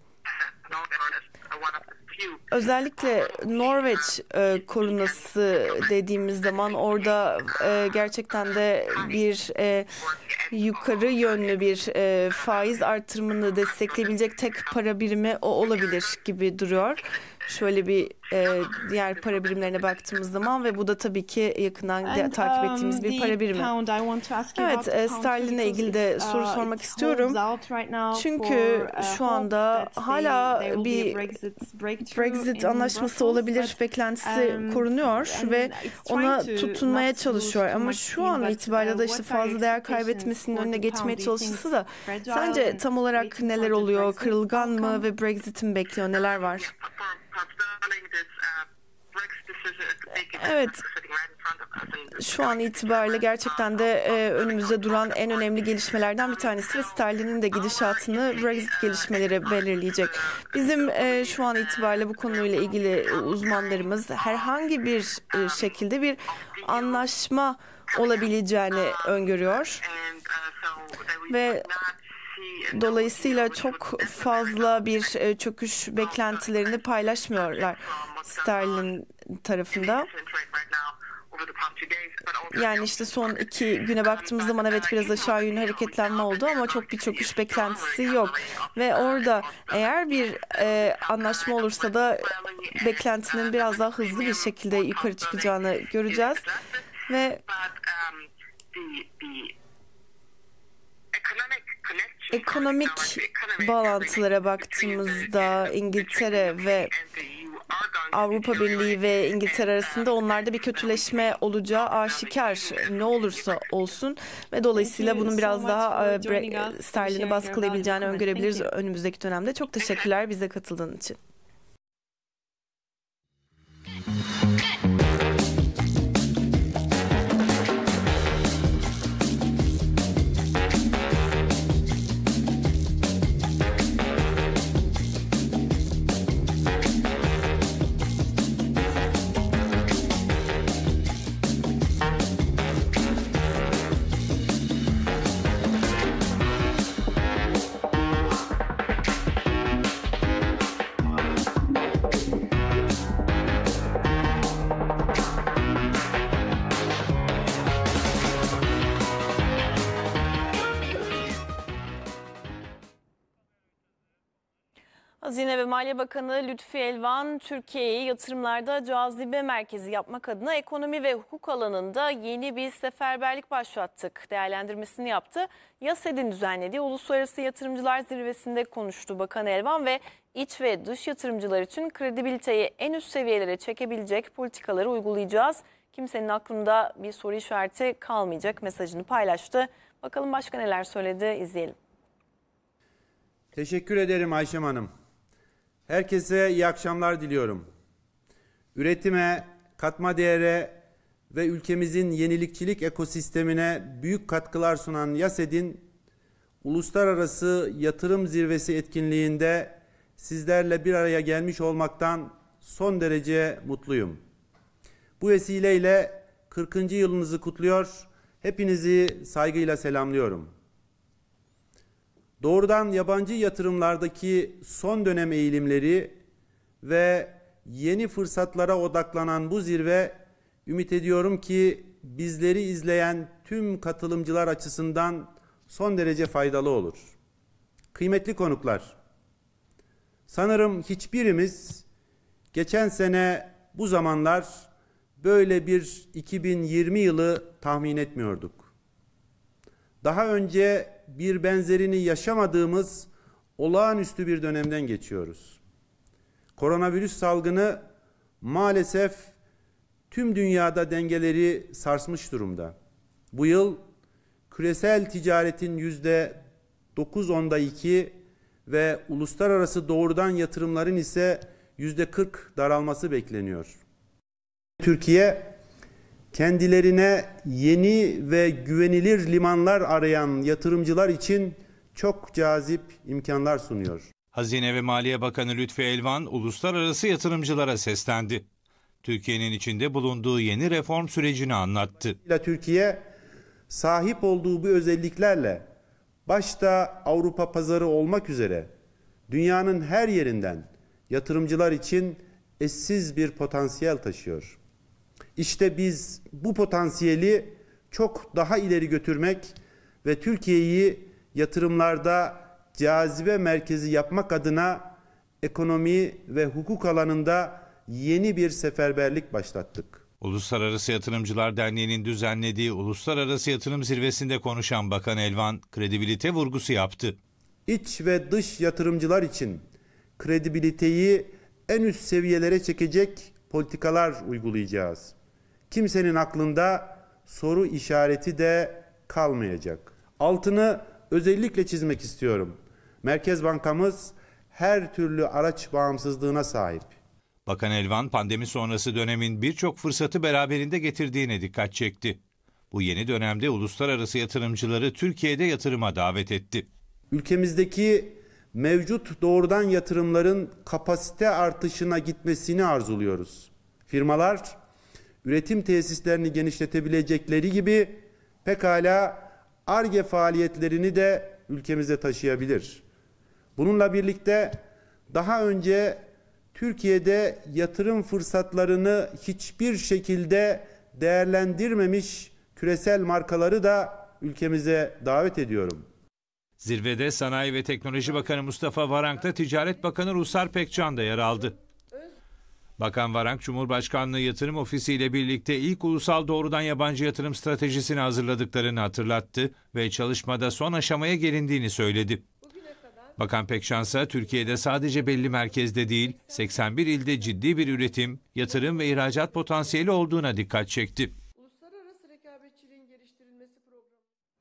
Özellikle Norveç e, korunası dediğimiz zaman orada e, gerçekten de bir e, yukarı yönlü bir e, faiz artırımını destekleyebilecek tek para birimi o olabilir gibi duruyor. Şöyle bir e, diğer para birimlerine baktığımız zaman ve bu da tabii ki yakından And, takip ettiğimiz um, bir para birimi. Pound, Evet, e, sterlinle ilgili de soru sormak istiyorum. Çünkü şu anda hala bir Brexit anlaşması olabilir beklentisi korunuyor ve ona tutunmaya çalışıyor. Ama şu an itibariyle de işte fazla değer kaybetmesinin önüne geçmeye çalışılsa da sence tam olarak neler oluyor? Kırılgan mı ve Brexit'i mi bekliyor? Neler var? Evet, şu an itibariyle gerçekten de e, önümüzde duran en önemli gelişmelerden bir tanesi ve sterlinin de gidişatını Brexit gelişmeleri belirleyecek. Bizim e, şu an itibariyle bu konuyla ilgili uzmanlarımız herhangi bir e, şekilde bir anlaşma olabileceğini öngörüyor ve dolayısıyla çok fazla bir e, çöküş beklentilerini paylaşmıyorlar sterlin tarafında. Yani işte son iki güne baktığımız zaman evet biraz aşağı yönlü hareketlenme oldu ama çok bir çöküş beklentisi yok. Ve orada eğer bir e, anlaşma olursa da beklentinin biraz daha hızlı bir şekilde yukarı çıkacağını göreceğiz. Ve ekonomik bağlantılara baktığımızda İngiltere ve Avrupa Birliği ve İngiltere arasında onlarda bir kötüleşme olacağı aşikar, ne olursa olsun ve dolayısıyla bunun biraz daha sterlini baskılayabileceğini öngörebiliriz önümüzdeki dönemde. Çok teşekkürler bize katıldığın için. Hazine ve Maliye Bakanı Lütfi Elvan, Türkiye'yi yatırımlarda cazibe merkezi yapmak adına ekonomi ve hukuk alanında yeni bir seferberlik başlattık değerlendirmesini yaptı. YASED'in düzenlediği Uluslararası Yatırımcılar Zirvesi'nde konuştu Bakan Elvan ve iç ve dış yatırımcılar için kredibiliteyi en üst seviyelere çekebilecek politikaları uygulayacağız. Kimsenin aklında bir soru işareti kalmayacak mesajını paylaştı. Bakalım başka neler söyledi, izleyelim. Teşekkür ederim Ayşem Hanım. Herkese iyi akşamlar diliyorum. Üretime, katma değere ve ülkemizin yenilikçilik ekosistemine büyük katkılar sunan YASED'in Uluslararası Yatırım Zirvesi etkinliğinde sizlerle bir araya gelmiş olmaktan son derece mutluyum. Bu vesileyle kırkıncı yılınızı kutluyor, hepinizi saygıyla selamlıyorum. Doğrudan yabancı yatırımlardaki son dönem eğilimleri ve yeni fırsatlara odaklanan bu zirve, ümit ediyorum ki bizleri izleyen tüm katılımcılar açısından son derece faydalı olur. Kıymetli konuklar, sanırım hiçbirimiz geçen sene bu zamanlar böyle bir iki bin yirmi yılı tahmin etmiyorduk. Daha önce bir benzerini yaşamadığımız olağanüstü bir dönemden geçiyoruz. Koronavirüs salgını maalesef tüm dünyada dengeleri sarsmış durumda. Bu yıl küresel ticaretin yüzde dokuz onda iki ve uluslararası doğrudan yatırımların ise yüzde kırk daralması bekleniyor. Türkiye, kendilerine yeni ve güvenilir limanlar arayan yatırımcılar için çok cazip imkanlar sunuyor. Hazine ve Maliye Bakanı Lütfi Elvan uluslararası yatırımcılara seslendi. Türkiye'nin içinde bulunduğu yeni reform sürecini anlattı. Türkiye sahip olduğu bu özelliklerle başta Avrupa pazarı olmak üzere dünyanın her yerinden yatırımcılar için eşsiz bir potansiyel taşıyor. İşte biz bu potansiyeli çok daha ileri götürmek ve Türkiye'yi yatırımlarda cazibe merkezi yapmak adına ekonomi ve hukuk alanında yeni bir seferberlik başlattık. Uluslararası Yatırımcılar Derneği'nin düzenlediği Uluslararası Yatırım Zirvesi'nde konuşan Bakan Elvan, kredibilite vurgusu yaptı. İç ve dış yatırımcılar için kredibiliteyi en üst seviyelere çekecek politikalar uygulayacağız. Kimsenin aklında soru işareti de kalmayacak. Altını özellikle çizmek istiyorum. Merkez Bankamız her türlü araç bağımsızlığına sahip. Bakan Elvan, pandemi sonrası dönemin birçok fırsatı beraberinde getirdiğine dikkat çekti. Bu yeni dönemde uluslararası yatırımcıları Türkiye'de yatırıma davet etti. Ülkemizdeki mevcut doğrudan yatırımların kapasite artışına gitmesini arzuluyoruz. Firmalar üretim tesislerini genişletebilecekleri gibi pekala Ar-Ge faaliyetlerini de ülkemize taşıyabilir. Bununla birlikte daha önce Türkiye'de yatırım fırsatlarını hiçbir şekilde değerlendirmemiş küresel markaları da ülkemize davet ediyorum. Zirvede Sanayi ve Teknoloji Bakanı Mustafa Varank da Ticaret Bakanı Ruslar Pekcan da yer aldı. Bakan Varank, Cumhurbaşkanlığı Yatırım Ofisi ile birlikte ilk ulusal doğrudan yabancı yatırım stratejisini hazırladıklarını hatırlattı ve çalışmada son aşamaya gelindiğini söyledi. Bakan Pekcan ise Türkiye'de sadece belli merkezde değil, seksen bir ilde ciddi bir üretim, yatırım ve ihracat potansiyeli olduğuna dikkat çekti. Uluslararası rekabetçiliğin geliştirilmesi programı.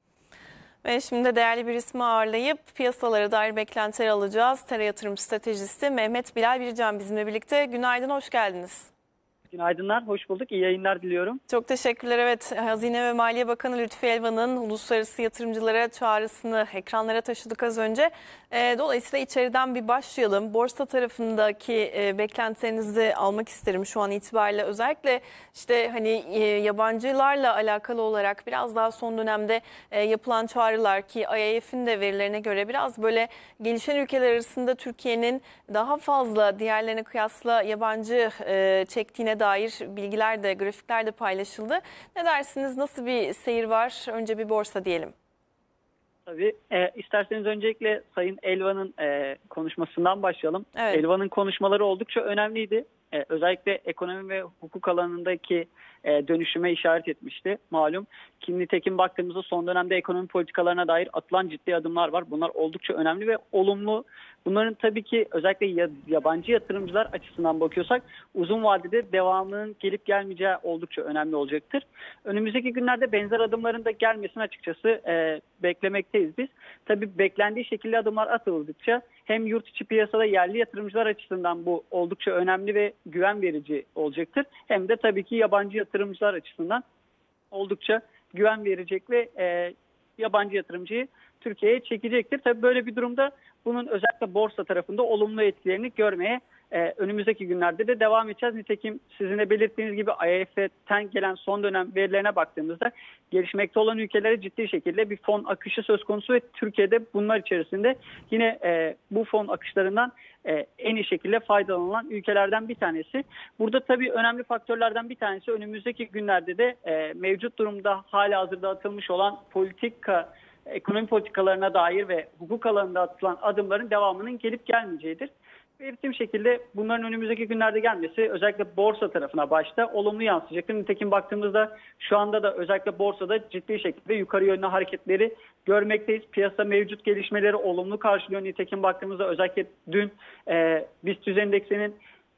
Ve şimdi değerli bir ismi ağırlayıp piyasalara dair beklentiler alacağız. Tera Yatırım Stratejisti Mehmet Bilal Bircan bizimle birlikte. Günaydın, hoş geldiniz. Günaydınlar, hoş bulduk. İyi yayınlar diliyorum. Çok teşekkürler. Evet, Hazine ve Maliye Bakanı Lütfi Elvan'ın uluslararası yatırımcılara çağrısını ekranlara taşıdık az önce. Dolayısıyla içeriden bir başlayalım. Borsa tarafındaki beklentilerinizi almak isterim şu an itibariyle. Özellikle işte hani yabancılarla alakalı olarak biraz daha son dönemde yapılan çağrılar ki I M F'in de verilerine göre biraz böyle gelişen ülkeler arasında Türkiye'nin daha fazla diğerlerine kıyasla yabancı çektiğine dair bilgiler de, grafikler de paylaşıldı. Ne dersiniz? Nasıl bir seyir var? Önce bir borsa diyelim. Tabii. E, isterseniz öncelikle Sayın Elvan'ın e, konuşmasından başlayalım. Evet. Elvan'ın konuşmaları oldukça önemliydi. E, özellikle ekonomi ve hukuk alanındaki e, dönüşüme işaret etmişti. Malum ki nitekim baktığımızda son dönemde ekonomi politikalarına dair atılan ciddi adımlar var. Bunlar oldukça önemli ve olumlu. Bunların tabii ki özellikle yabancı yatırımcılar açısından bakıyorsak uzun vadede devamının gelip gelmeyeceği oldukça önemli olacaktır. Önümüzdeki günlerde benzer adımların da gelmesini açıkçası e, beklemekteyiz biz. Tabii beklendiği şekilde adımlar atıldıkça hem yurt içi piyasada yerli yatırımcılar açısından bu oldukça önemli ve güven verici olacaktır. Hem de tabii ki yabancı yatırımcılar açısından oldukça güven verecek ve e, yabancı yatırımcıyı Türkiye'ye çekecektir. Tabii böyle bir durumda bunun özellikle borsa tarafında olumlu etkilerini görmeye e, önümüzdeki günlerde de devam edeceğiz. Nitekim sizin de belirttiğiniz gibi I M F'ten gelen son dönem verilerine baktığımızda gelişmekte olan ülkelere ciddi şekilde bir fon akışı söz konusu ve Türkiye'de bunlar içerisinde yine e, bu fon akışlarından e, en iyi şekilde faydalanan ülkelerden bir tanesi. Burada tabii önemli faktörlerden bir tanesi önümüzdeki günlerde de e, mevcut durumda halihazırda atılmış olan politika ekonomi politikalarına dair ve hukuk alanında atılan adımların devamının gelip gelmeyeceğidir. Belirttiğim şekilde bunların önümüzdeki günlerde gelmesi özellikle borsa tarafına başta olumlu yansıyacaktır. Nitekim baktığımızda şu anda da özellikle borsada ciddi şekilde yukarı yönlü hareketleri görmekteyiz. Piyasa mevcut gelişmeleri olumlu karşılıyor. Nitekim baktığımızda özellikle dün e, BIST yüz endeksinin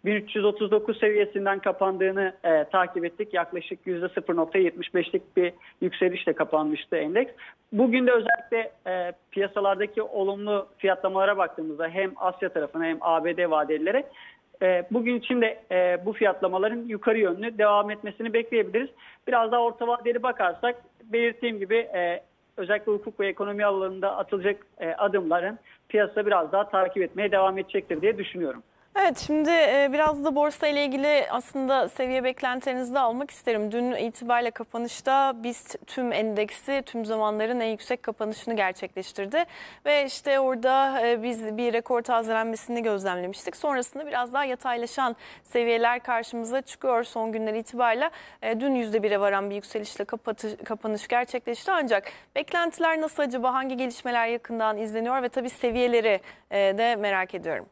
bin üç yüz otuz dokuz seviyesinden kapandığını e, takip ettik. Yaklaşık yüzde sıfır nokta yetmiş beşlik bir yükselişle kapanmıştı endeks. Bugün de özellikle e, piyasalardaki olumlu fiyatlamalara baktığımızda hem Asya tarafına hem A B D vadelilere e, bugün için de e, bu fiyatlamaların yukarı yönlü devam etmesini bekleyebiliriz. Biraz daha orta vadeli bakarsak belirttiğim gibi e, özellikle hukuk ve ekonomi alanında atılacak e, adımların piyasa biraz daha takip etmeye devam edecektir diye düşünüyorum. Evet, şimdi biraz da borsa ile ilgili aslında seviye beklentilerinizi de almak isterim. Dün itibariyle kapanışta BIST tüm endeksi tüm zamanların en yüksek kapanışını gerçekleştirdi. Ve işte orada biz bir rekor tazelenmesini gözlemlemiştik. Sonrasında biraz daha yataylaşan seviyeler karşımıza çıkıyor son günler itibariyle. Dün yüzde bire varan bir yükselişle kapatış, kapanış gerçekleşti. Ancak beklentiler nasıl acaba, hangi gelişmeler yakından izleniyor ve tabii seviyeleri de merak ediyorum.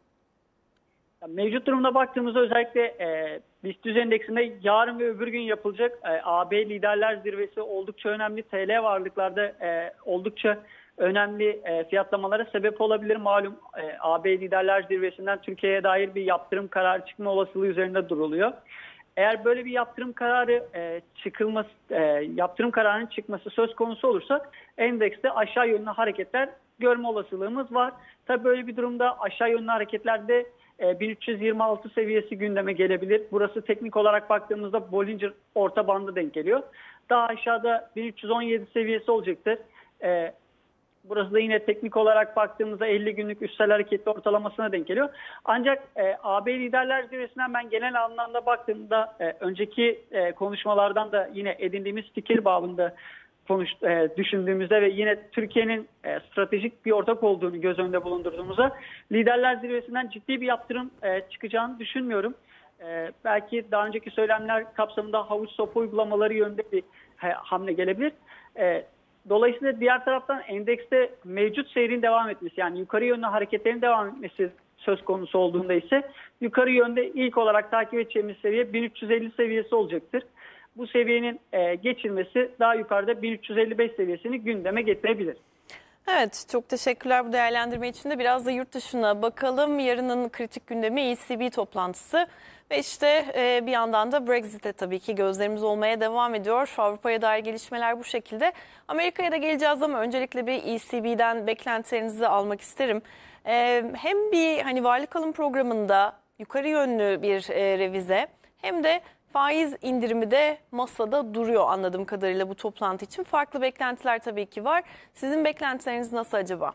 Mevcut durumda baktığımızda özellikle e, BIST endeksinde yarın ve öbür gün yapılacak e, A B liderler zirvesi oldukça önemli. T L varlıklarda e, oldukça önemli e, fiyatlamalara sebep olabilir. Malum e, A B liderler zirvesinden Türkiye'ye dair bir yaptırım kararı çıkma olasılığı üzerinde duruluyor. Eğer böyle bir yaptırım kararı e, çıkılması, e, yaptırım kararının çıkması söz konusu olursa endekste aşağı yönlü hareketler görme olasılığımız var. Tabii böyle bir durumda aşağı yönlü hareketlerde bin üç yüz yirmi altı seviyesi gündeme gelebilir. Burası teknik olarak baktığımızda Bollinger orta bandı denk geliyor. Daha aşağıda bin üç yüz on yedi seviyesi olacaktır. Ee, burası da yine teknik olarak baktığımızda elli günlük üstel hareketli ortalamasına denk geliyor. Ancak e, A B liderler zirvesinden ben genel anlamda baktığımda e, önceki e, konuşmalardan da yine edindiğimiz fikir bağlamında konuş, e, düşündüğümüzde ve yine Türkiye'nin e, stratejik bir ortak olduğunu göz önünde bulundurduğumuzda liderler zirvesinden ciddi bir yaptırım e, çıkacağını düşünmüyorum. E, belki daha önceki söylemler kapsamında havuç sopa uygulamaları yönünde bir he, hamle gelebilir. E, dolayısıyla diğer taraftan endekste mevcut seyrin devam etmesi, yani yukarı yönlü hareketlerin devam etmesi söz konusu olduğunda ise yukarı yönde ilk olarak takip edeceğimiz seviye bin üç yüz elli seviyesi olacaktır. Bu seviyenin e, geçilmesi daha yukarıda bin üç yüz elli beş seviyesini gündeme getirebilir. Evet, çok teşekkürler bu değerlendirme için de. Biraz da yurt dışına bakalım. Yarının kritik gündemi E C B toplantısı. Ve işte e, bir yandan da Brexit'e tabii ki gözlerimiz olmaya devam ediyor. Avrupa'ya dair gelişmeler bu şekilde. Amerika'ya da geleceğiz ama öncelikle bir E C B'den beklentilerinizi almak isterim. E, hem bir hani varlık alım programında yukarı yönlü bir e, revize hem de faiz indirimi de masada duruyor anladığım kadarıyla bu toplantı için. Farklı beklentiler tabii ki var. Sizin beklentileriniz nasıl acaba?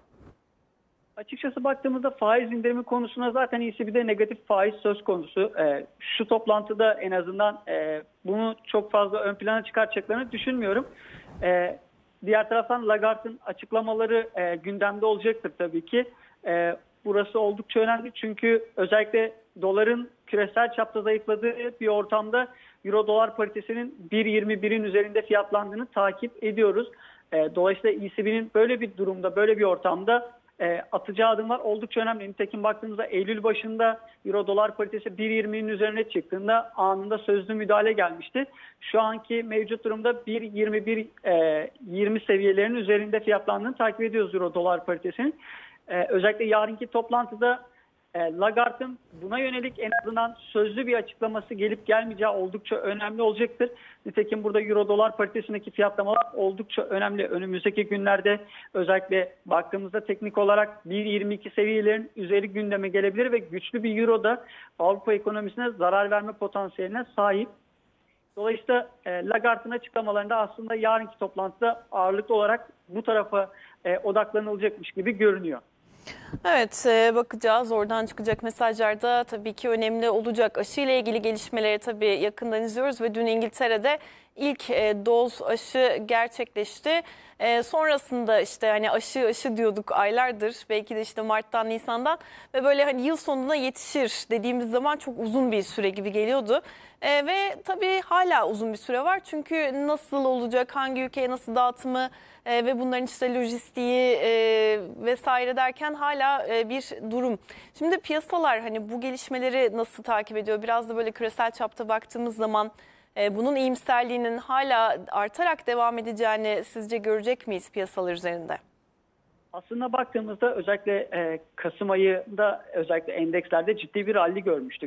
Açıkçası baktığımızda faiz indirimi konusuna zaten E C B'de negatif faiz söz konusu. E, şu toplantıda en azından e, bunu çok fazla ön plana çıkartacaklarını düşünmüyorum. E, diğer taraftan Lagarde'ın açıklamaları e, gündemde olacaktır tabii ki. E, burası oldukça önemli çünkü özellikle doların küresel çapta zayıfladığı bir ortamda Euro dolar paritesinin bir yirmi birin üzerinde fiyatlandığını takip ediyoruz. E, dolayısıyla E C B'nin böyle bir durumda, böyle bir ortamda e, atacağı adımlar oldukça önemli. Nitekim baktığımızda Eylül başında Euro dolar paritesi bir yirminin üzerine çıktığında anında sözlü müdahale gelmişti. Şu anki mevcut durumda bir yirmi bir yirmi seviyelerinin üzerinde fiyatlandığını takip ediyoruz Euro dolar paritesinin. E, özellikle yarınki toplantıda Lagarde'ın buna yönelik en azından sözlü bir açıklaması gelip gelmeyeceği oldukça önemli olacaktır. Nitekim burada Euro dolar paritesindeki fiyatlamalar oldukça önemli. Önümüzdeki günlerde özellikle baktığımızda teknik olarak bir yirmi iki seviyelerin üzeri gündeme gelebilir ve güçlü bir Euro da Avrupa ekonomisine zarar verme potansiyeline sahip. Dolayısıyla e, Lagarde'ın açıklamalarında aslında yarınki toplantıda ağırlıklı olarak bu tarafa e, odaklanılacakmış gibi görünüyor. Evet, bakacağız. Oradan çıkacak mesajlar da tabii ki önemli olacak. Aşı ile ilgili gelişmeleri tabii yakından izliyoruz ve dün İngiltere'de ilk doz aşı gerçekleşti. Sonrasında işte hani aşı aşı diyorduk aylardır. Belki de işte Mart'tan Nisan'dan ve böyle hani yıl sonuna yetişir dediğimiz zaman çok uzun bir süre gibi geliyordu. Ee, ve tabii hala uzun bir süre var çünkü nasıl olacak, hangi ülkeye nasıl dağıtımı e, ve bunların işte lojistiği e, vesaire derken hala e, bir durum. Şimdi piyasalar hani bu gelişmeleri nasıl takip ediyor? Biraz da böyle küresel çapta baktığımız zaman e, bunun iyimserliğinin hala artarak devam edeceğini sizce görecek miyiz piyasalar üzerinde? Aslında baktığımızda özellikle e, Kasım ayında özellikle endekslerde ciddi bir rally görmüştük biz.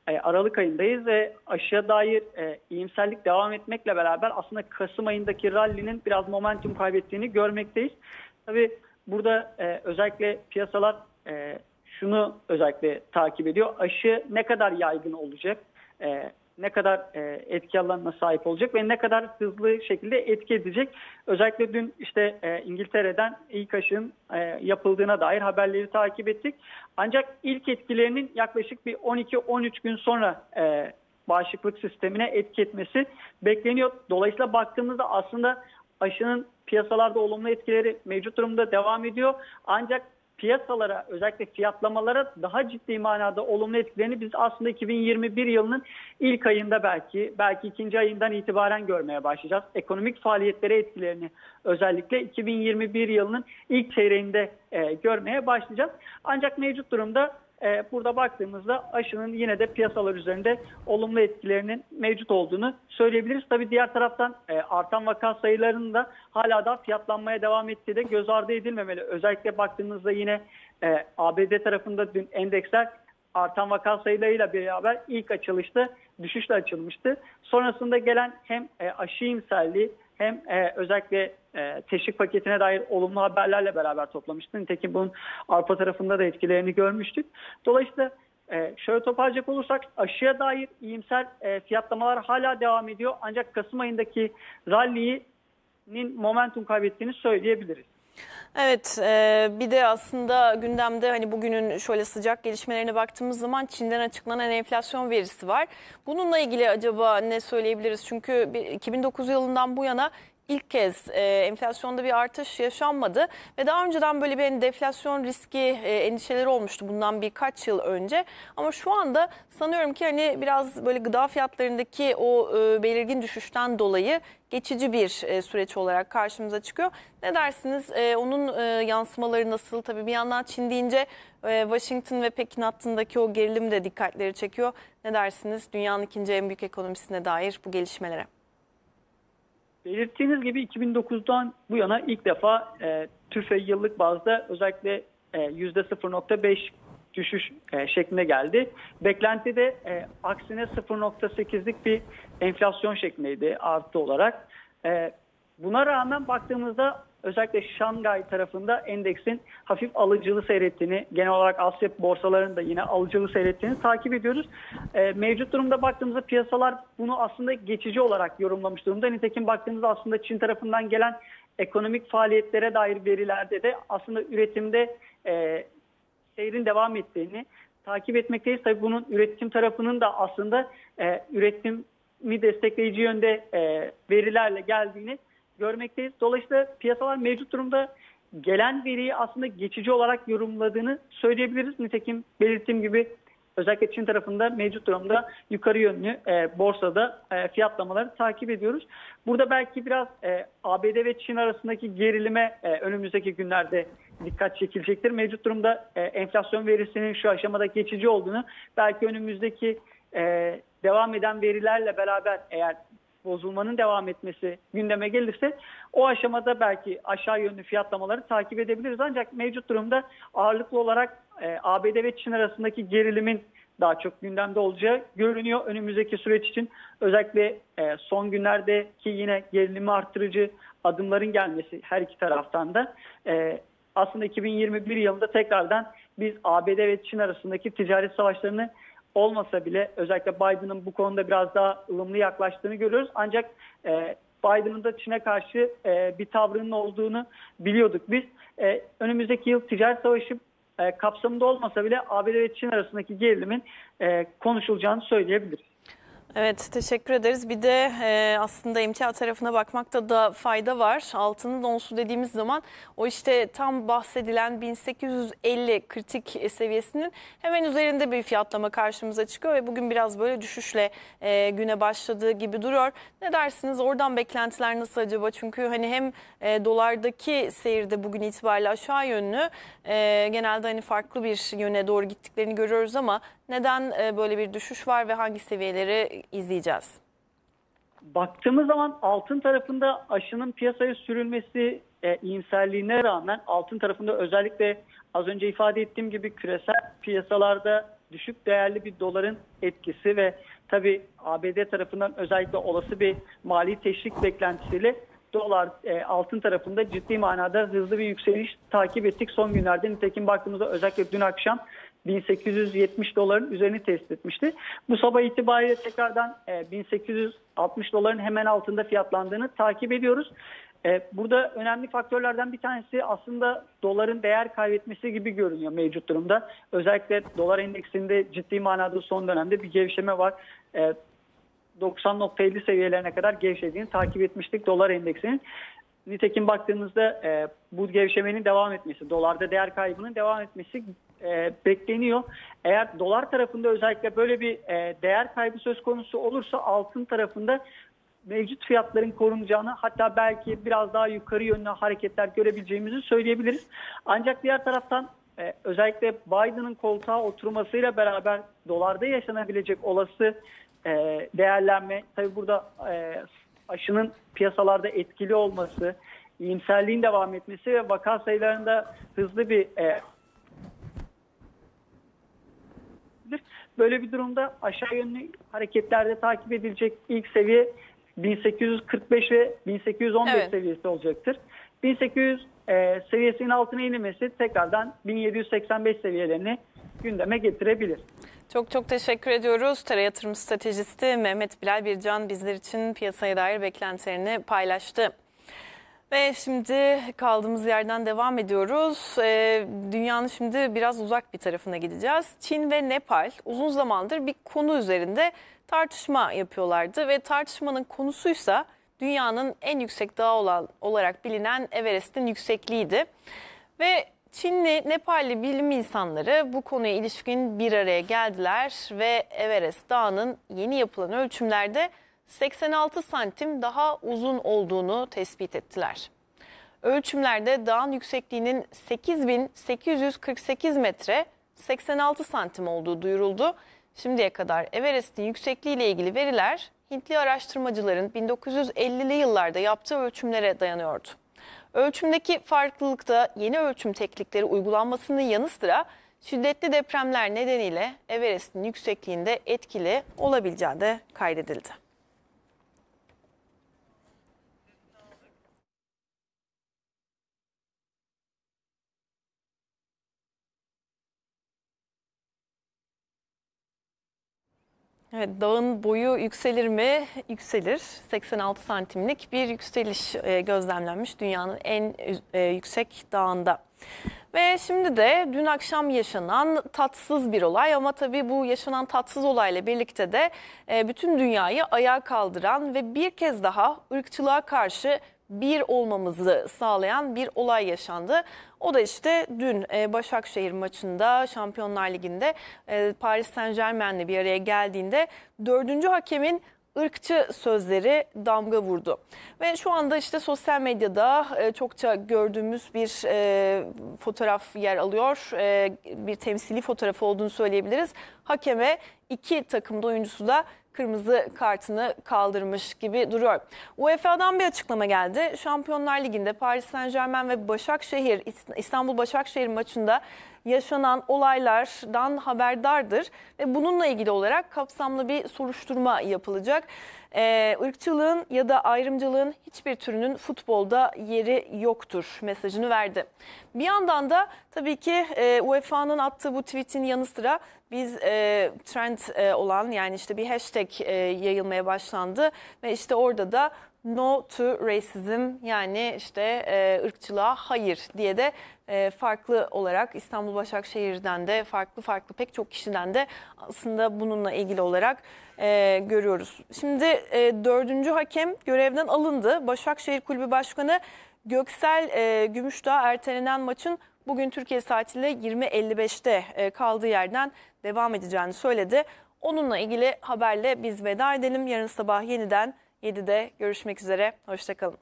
e, Aralık ayındayız ve aşıya dair e, iyimserlik devam etmekle beraber aslında Kasım ayındaki rally'nin biraz momentum kaybettiğini görmekteyiz. Tabii burada e, özellikle piyasalar e, şunu özellikle takip ediyor. Aşı ne kadar yaygın olacak? E, ne kadar e, etki alanına sahip olacak ve ne kadar hızlı şekilde etki edecek. Özellikle dün işte e, İngiltere'den ilk aşının e, yapıldığına dair haberleri takip ettik. Ancak ilk etkilerinin yaklaşık bir on iki on üç gün sonra e, bağışıklık sistemine etki etmesi bekleniyor. Dolayısıyla baktığımızda aslında aşının piyasalarda olumlu etkileri mevcut durumda devam ediyor. Ancak piyasalara, özellikle fiyatlamalara daha ciddi manada olumlu etkilerini biz aslında iki bin yirmi bir yılının ilk ayında belki, belki ikinci ayından itibaren görmeye başlayacağız. Ekonomik faaliyetlere etkilerini özellikle iki bin yirmi bir yılının ilk çeyreğinde e, görmeye başlayacağız. Ancak mevcut durumda e, burada baktığımızda aşının yine de piyasalar üzerinde olumlu etkilerinin mevcut olduğunu söyleyebiliriz. Tabii diğer taraftan e, artan vaka sayılarının da hala da fiyatlanmaya devam ettiği de göz ardı edilmemeli. Özellikle baktığımızda yine e, A B D tarafında dün endeksler artan vaka sayılarıyla beraber ilk açılışta düşüşle açılmıştı. Sonrasında gelen hem e, aşı iyimserliği hem e, özellikle e, teşvik paketine dair olumlu haberlerle beraber toplamıştı. Nitekim bunun Avrupa tarafında da etkilerini görmüştük. Dolayısıyla e, şöyle toparlayacak olursak aşıya dair iyimser e, fiyatlamalar hala devam ediyor. Ancak Kasım ayındaki rally'nin momentum kaybettiğini söyleyebiliriz. Evet, e, bir de aslında gündemde hani bugünün şöyle sıcak gelişmelerine baktığımız zaman Çin'den açıklanan enflasyon verisi var. Bununla ilgili acaba ne söyleyebiliriz? Çünkü iki bin dokuz yılından bu yana ilk kez e, enflasyonda bir artış yaşanmadı ve daha önceden böyle bir hani deflasyon riski e, endişeleri olmuştu bundan birkaç yıl önce. Ama şu anda sanıyorum ki hani biraz böyle gıda fiyatlarındaki o e, belirgin düşüşten dolayı geçici bir e, süreç olarak karşımıza çıkıyor. Ne dersiniz? E, onun e, yansımaları nasıl? Tabii bir yandan Çin deyince e, Washington ve Pekin hattındaki o gerilim de dikkatleri çekiyor. Ne dersiniz? Dünyanın ikinci en büyük ekonomisine dair bu gelişmelere. Belirttiğiniz gibi iki bin dokuzdan bu yana ilk defa e, TÜFE yıllık bazda özellikle e, yüzde sıfır nokta beş düşüş e, şeklinde geldi. Beklenti de e, aksine sıfır nokta sekizlik bir enflasyon şeklindeydi artı olarak. E, buna rağmen baktığımızda özellikle Şangay tarafında endeksin hafif alıcılı seyrettiğini, genel olarak Asya borsalarının da yine alıcılı seyrettiğini takip ediyoruz. E, mevcut durumda baktığımızda piyasalar bunu aslında geçici olarak yorumlamış durumda. Nitekim baktığımızda aslında Çin tarafından gelen ekonomik faaliyetlere dair verilerde de aslında üretimde e, seyrin devam ettiğini takip etmekteyiz. Tabii bunun üretim tarafının da aslında e, üretimi destekleyici yönde e, verilerle geldiğini görmekteyiz. Dolayısıyla piyasalar mevcut durumda gelen veriyi aslında geçici olarak yorumladığını söyleyebiliriz. Nitekim belirttiğim gibi özellikle Çin tarafında mevcut durumda yukarı yönlü e, borsada e, fiyatlamaları takip ediyoruz. Burada belki biraz e, A B D ve Çin arasındaki gerilime e, önümüzdeki günlerde dikkat çekilecektir. Mevcut durumda e, enflasyon verisinin şu aşamada geçici olduğunu, belki önümüzdeki e, devam eden verilerle beraber eğer bozulmanın devam etmesi gündeme gelirse o aşamada belki aşağı yönlü fiyatlamaları takip edebiliriz. Ancak mevcut durumda ağırlıklı olarak e, A B D ve Çin arasındaki gerilimin daha çok gündemde olacağı görünüyor önümüzdeki süreç için. Özellikle e, son günlerdeki yine gerilimi arttırıcı adımların gelmesi her iki taraftan da e, aslında iki bin yirmi bir yılında tekrardan biz A B D ve Çin arasındaki ticaret savaşlarını olmasa bile özellikle Biden'ın bu konuda biraz daha ılımlı yaklaştığını görüyoruz. Ancak e, Biden'ın da Çin'e karşı e, bir tavrının olduğunu biliyorduk biz. E, önümüzdeki yıl ticaret savaşı e, kapsamında olmasa bile A B D ve Çin arasındaki gerilimin e, konuşulacağını söyleyebiliriz. Evet, teşekkür ederiz. Bir de e, aslında emtia tarafına bakmakta da fayda var. Altının onsu dediğimiz zaman o işte tam bahsedilen bin sekiz yüz elli kritik seviyesinin hemen üzerinde bir fiyatlama karşımıza çıkıyor ve bugün biraz böyle düşüşle e, güne başladığı gibi duruyor. Ne dersiniz? Oradan beklentiler nasıl acaba? Çünkü hani hem e, dolardaki seyirde bugün itibariyle aşağı yönlü, e, genelde hani farklı bir yöne doğru gittiklerini görüyoruz ama neden böyle bir düşüş var ve hangi seviyeleri izleyeceğiz? Baktığımız zaman altın tarafında aşının piyasaya sürülmesi e, iyimserliğine rağmen altın tarafında özellikle az önce ifade ettiğim gibi küresel piyasalarda düşük değerli bir doların etkisi ve tabii A B D tarafından özellikle olası bir mali teşvik beklentisiyle dolar, e, altın tarafında ciddi manada hızlı bir yükseliş takip ettik son günlerde. Nitekim baktığımızda özellikle dün akşam bin sekiz yüz yetmiş doların üzerini test etmişti. Bu sabah itibariyle tekrardan e, bin sekiz yüz altmış doların hemen altında fiyatlandığını takip ediyoruz. E, burada önemli faktörlerden bir tanesi aslında doların değer kaybetmesi gibi görünüyor mevcut durumda. Özellikle dolar endeksinde ciddi manada son dönemde bir gevşeme var. E, doksan nokta elli seviyelerine kadar gevşediğini takip etmiştik dolar endeksinin. Nitekim baktığımızda e, bu gevşemenin devam etmesi, dolarda değer kaybının devam etmesi e, bekleniyor. Eğer dolar tarafında özellikle böyle bir e, değer kaybı söz konusu olursa altın tarafında mevcut fiyatların korunacağını, hatta belki biraz daha yukarı yönlü hareketler görebileceğimizi söyleyebiliriz. Ancak diğer taraftan e, özellikle Biden'ın koltuğa oturmasıyla beraber dolarda yaşanabilecek olası e, değerlenme, tabii burada e, aşının piyasalarda etkili olması, iyimserliğin devam etmesi ve vaka sayılarında hızlı bir e, böyle bir durumda aşağı yönlü hareketlerde takip edilecek ilk seviye bin sekiz yüz kırk beş ve bin sekiz yüz on beş evet. seviyesi olacaktır. bin sekiz yüz e, seviyesinin altına inmesi tekrardan bin yedi yüz seksen beş seviyelerini gündeme getirebilir. Çok çok teşekkür ediyoruz. Tera Yatırım Stratejisti Mehmet Bilal Bircan bizler için piyasaya dair beklentilerini paylaştı. Ve şimdi kaldığımız yerden devam ediyoruz. Ee, dünyanın şimdi biraz uzak bir tarafına gideceğiz. Çin ve Nepal uzun zamandır bir konu üzerinde tartışma yapıyorlardı ve tartışmanın konusuysa dünyanın en yüksek dağı olan, olarak bilinen Everest'in yüksekliğiydi. Ve Çinli, Nepalli bilim insanları bu konuya ilişkin bir araya geldiler ve Everest Dağı'nın yeni yapılan ölçümlerde seksen altı santim daha uzun olduğunu tespit ettiler. Ölçümlerde dağın yüksekliğinin sekiz bin sekiz yüz kırk sekiz metre seksen altı santim olduğu duyuruldu. Şimdiye kadar Everest'in yüksekliği ile ilgili veriler Hintli araştırmacıların bin dokuz yüz ellili yıllarda yaptığı ölçümlere dayanıyordu. Ölçümdeki farklılıkta yeni ölçüm teknikleri uygulanmasının yanı sıra şiddetli depremler nedeniyle Everest'in yüksekliğinde etkili olabileceği de kaydedildi. Evet, dağın boyu yükselir mi? Yükselir. seksen altı santimlik bir yükseliş gözlemlenmiş dünyanın en yüksek dağında. Ve şimdi de dün akşam yaşanan tatsız bir olay, ama tabii bu yaşanan tatsız olayla birlikte de bütün dünyayı ayağa kaldıran ve bir kez daha ırkçılığa karşı bir olmamızı sağlayan bir olay yaşandı. O da işte dün Başakşehir maçında, Şampiyonlar Ligi'nde Paris Saint-Germain'le bir araya geldiğinde dördüncü hakemin ırkçı sözleri damga vurdu. Ve şu anda işte sosyal medyada çokça gördüğümüz bir fotoğraf yer alıyor. Bir temsili fotoğraf olduğunu söyleyebiliriz. Hakeme iki takımda oyuncusu da kırmızı kartını kaldırmış gibi duruyor. U E F A'dan bir açıklama geldi. Şampiyonlar Ligi'nde Paris Saint-Germain ve Başakşehir, İstanbul Başakşehir maçında yaşanan olaylardan haberdardır ve bununla ilgili olarak kapsamlı bir soruşturma yapılacak. Ee, ırkçılığın ya da ayrımcılığın hiçbir türünün futbolda yeri yoktur mesajını verdi. Bir yandan da tabii ki e, U E F A'nın attığı bu tweetin yanı sıra biz e, trend e, olan, yani işte bir hashtag e, yayılmaya başlandı ve işte orada da No to Racism, yani işte e, ırkçılığa hayır diye de e, farklı olarak İstanbul Başakşehir'den de farklı farklı pek çok kişiden de aslında bununla ilgili olarak e, görüyoruz. Şimdi e, dördüncü hakem görevden alındı. Başakşehir Kulübü Başkanı Göksel e, Gümüşdağ ertelenen maçın bugün Türkiye saatiyle yirmi elli beşte e, kaldığı yerden devam edeceğini söyledi. Onunla ilgili haberle biz veda edelim. Yarın sabah yeniden yedide görüşmek üzere. Hoşçakalın.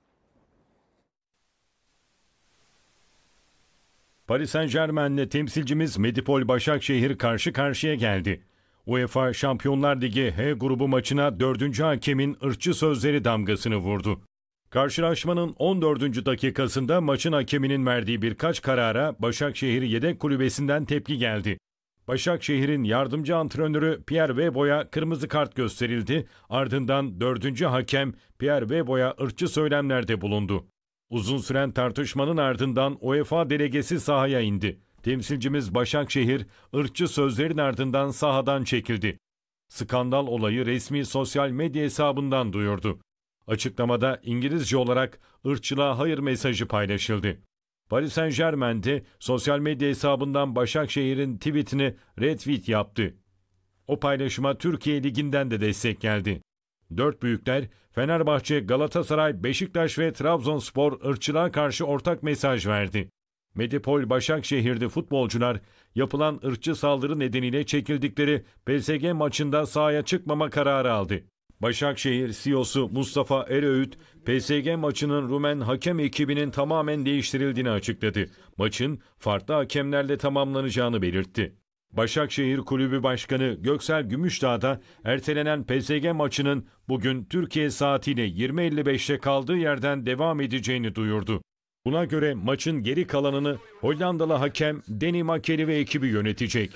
Paris Saint-Germain'le temsilcimiz Medipol Başakşehir karşı karşıya geldi. UEFA Şampiyonlar Ligi H grubu maçına dördüncü hakemin ırkçı sözleri damgasını vurdu. Karşılaşmanın on dördüncü dakikasında maçın hakeminin verdiği birkaç karara Başakşehir yedek kulübesinden tepki geldi. Başakşehir'in yardımcı antrenörü Pierre Webo'ya kırmızı kart gösterildi. Ardından dördüncü hakem Pierre Webo'ya ırkçı söylemlerde bulundu. Uzun süren tartışmanın ardından UEFA delegesi sahaya indi. Temsilcimiz Başakşehir, ırkçı sözlerin ardından sahadan çekildi. Skandal olayı resmi sosyal medya hesabından duyurdu. Açıklamada İngilizce olarak ırkçılığa hayır mesajı paylaşıldı. Paris Saint-Germain'de sosyal medya hesabından Başakşehir'in tweetini retweet yaptı. O paylaşıma Türkiye Ligi'nden de destek geldi. Dört büyükler Fenerbahçe, Galatasaray, Beşiktaş ve Trabzonspor ırkçılığa karşı ortak mesaj verdi. Medipol Başakşehir'de futbolcular yapılan ırkçı saldırı nedeniyle çekildikleri P S G maçında sahaya çıkmama kararı aldı. Başakşehir C E O'su Mustafa Eröğüt, P S G maçının Rumen hakem ekibinin tamamen değiştirildiğini açıkladı. Maçın farklı hakemlerle tamamlanacağını belirtti. Başakşehir Kulübü Başkanı Göksel Gümüşdağ da ertelenen P S G maçının bugün Türkiye saatiyle yirmi elli beşte kaldığı yerden devam edeceğini duyurdu. Buna göre maçın geri kalanını Hollandalı hakem Danny Makeli ve ekibi yönetecek.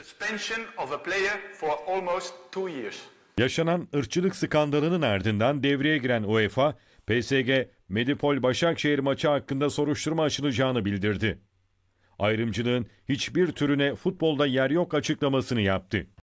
Yaşanan ırkçılık skandalının ardından devreye giren UEFA, P S G, Medipol Başakşehir maçı hakkında soruşturma açılacağını bildirdi. Ayrımcılığın hiçbir türüne futbolda yer yok açıklamasını yaptı.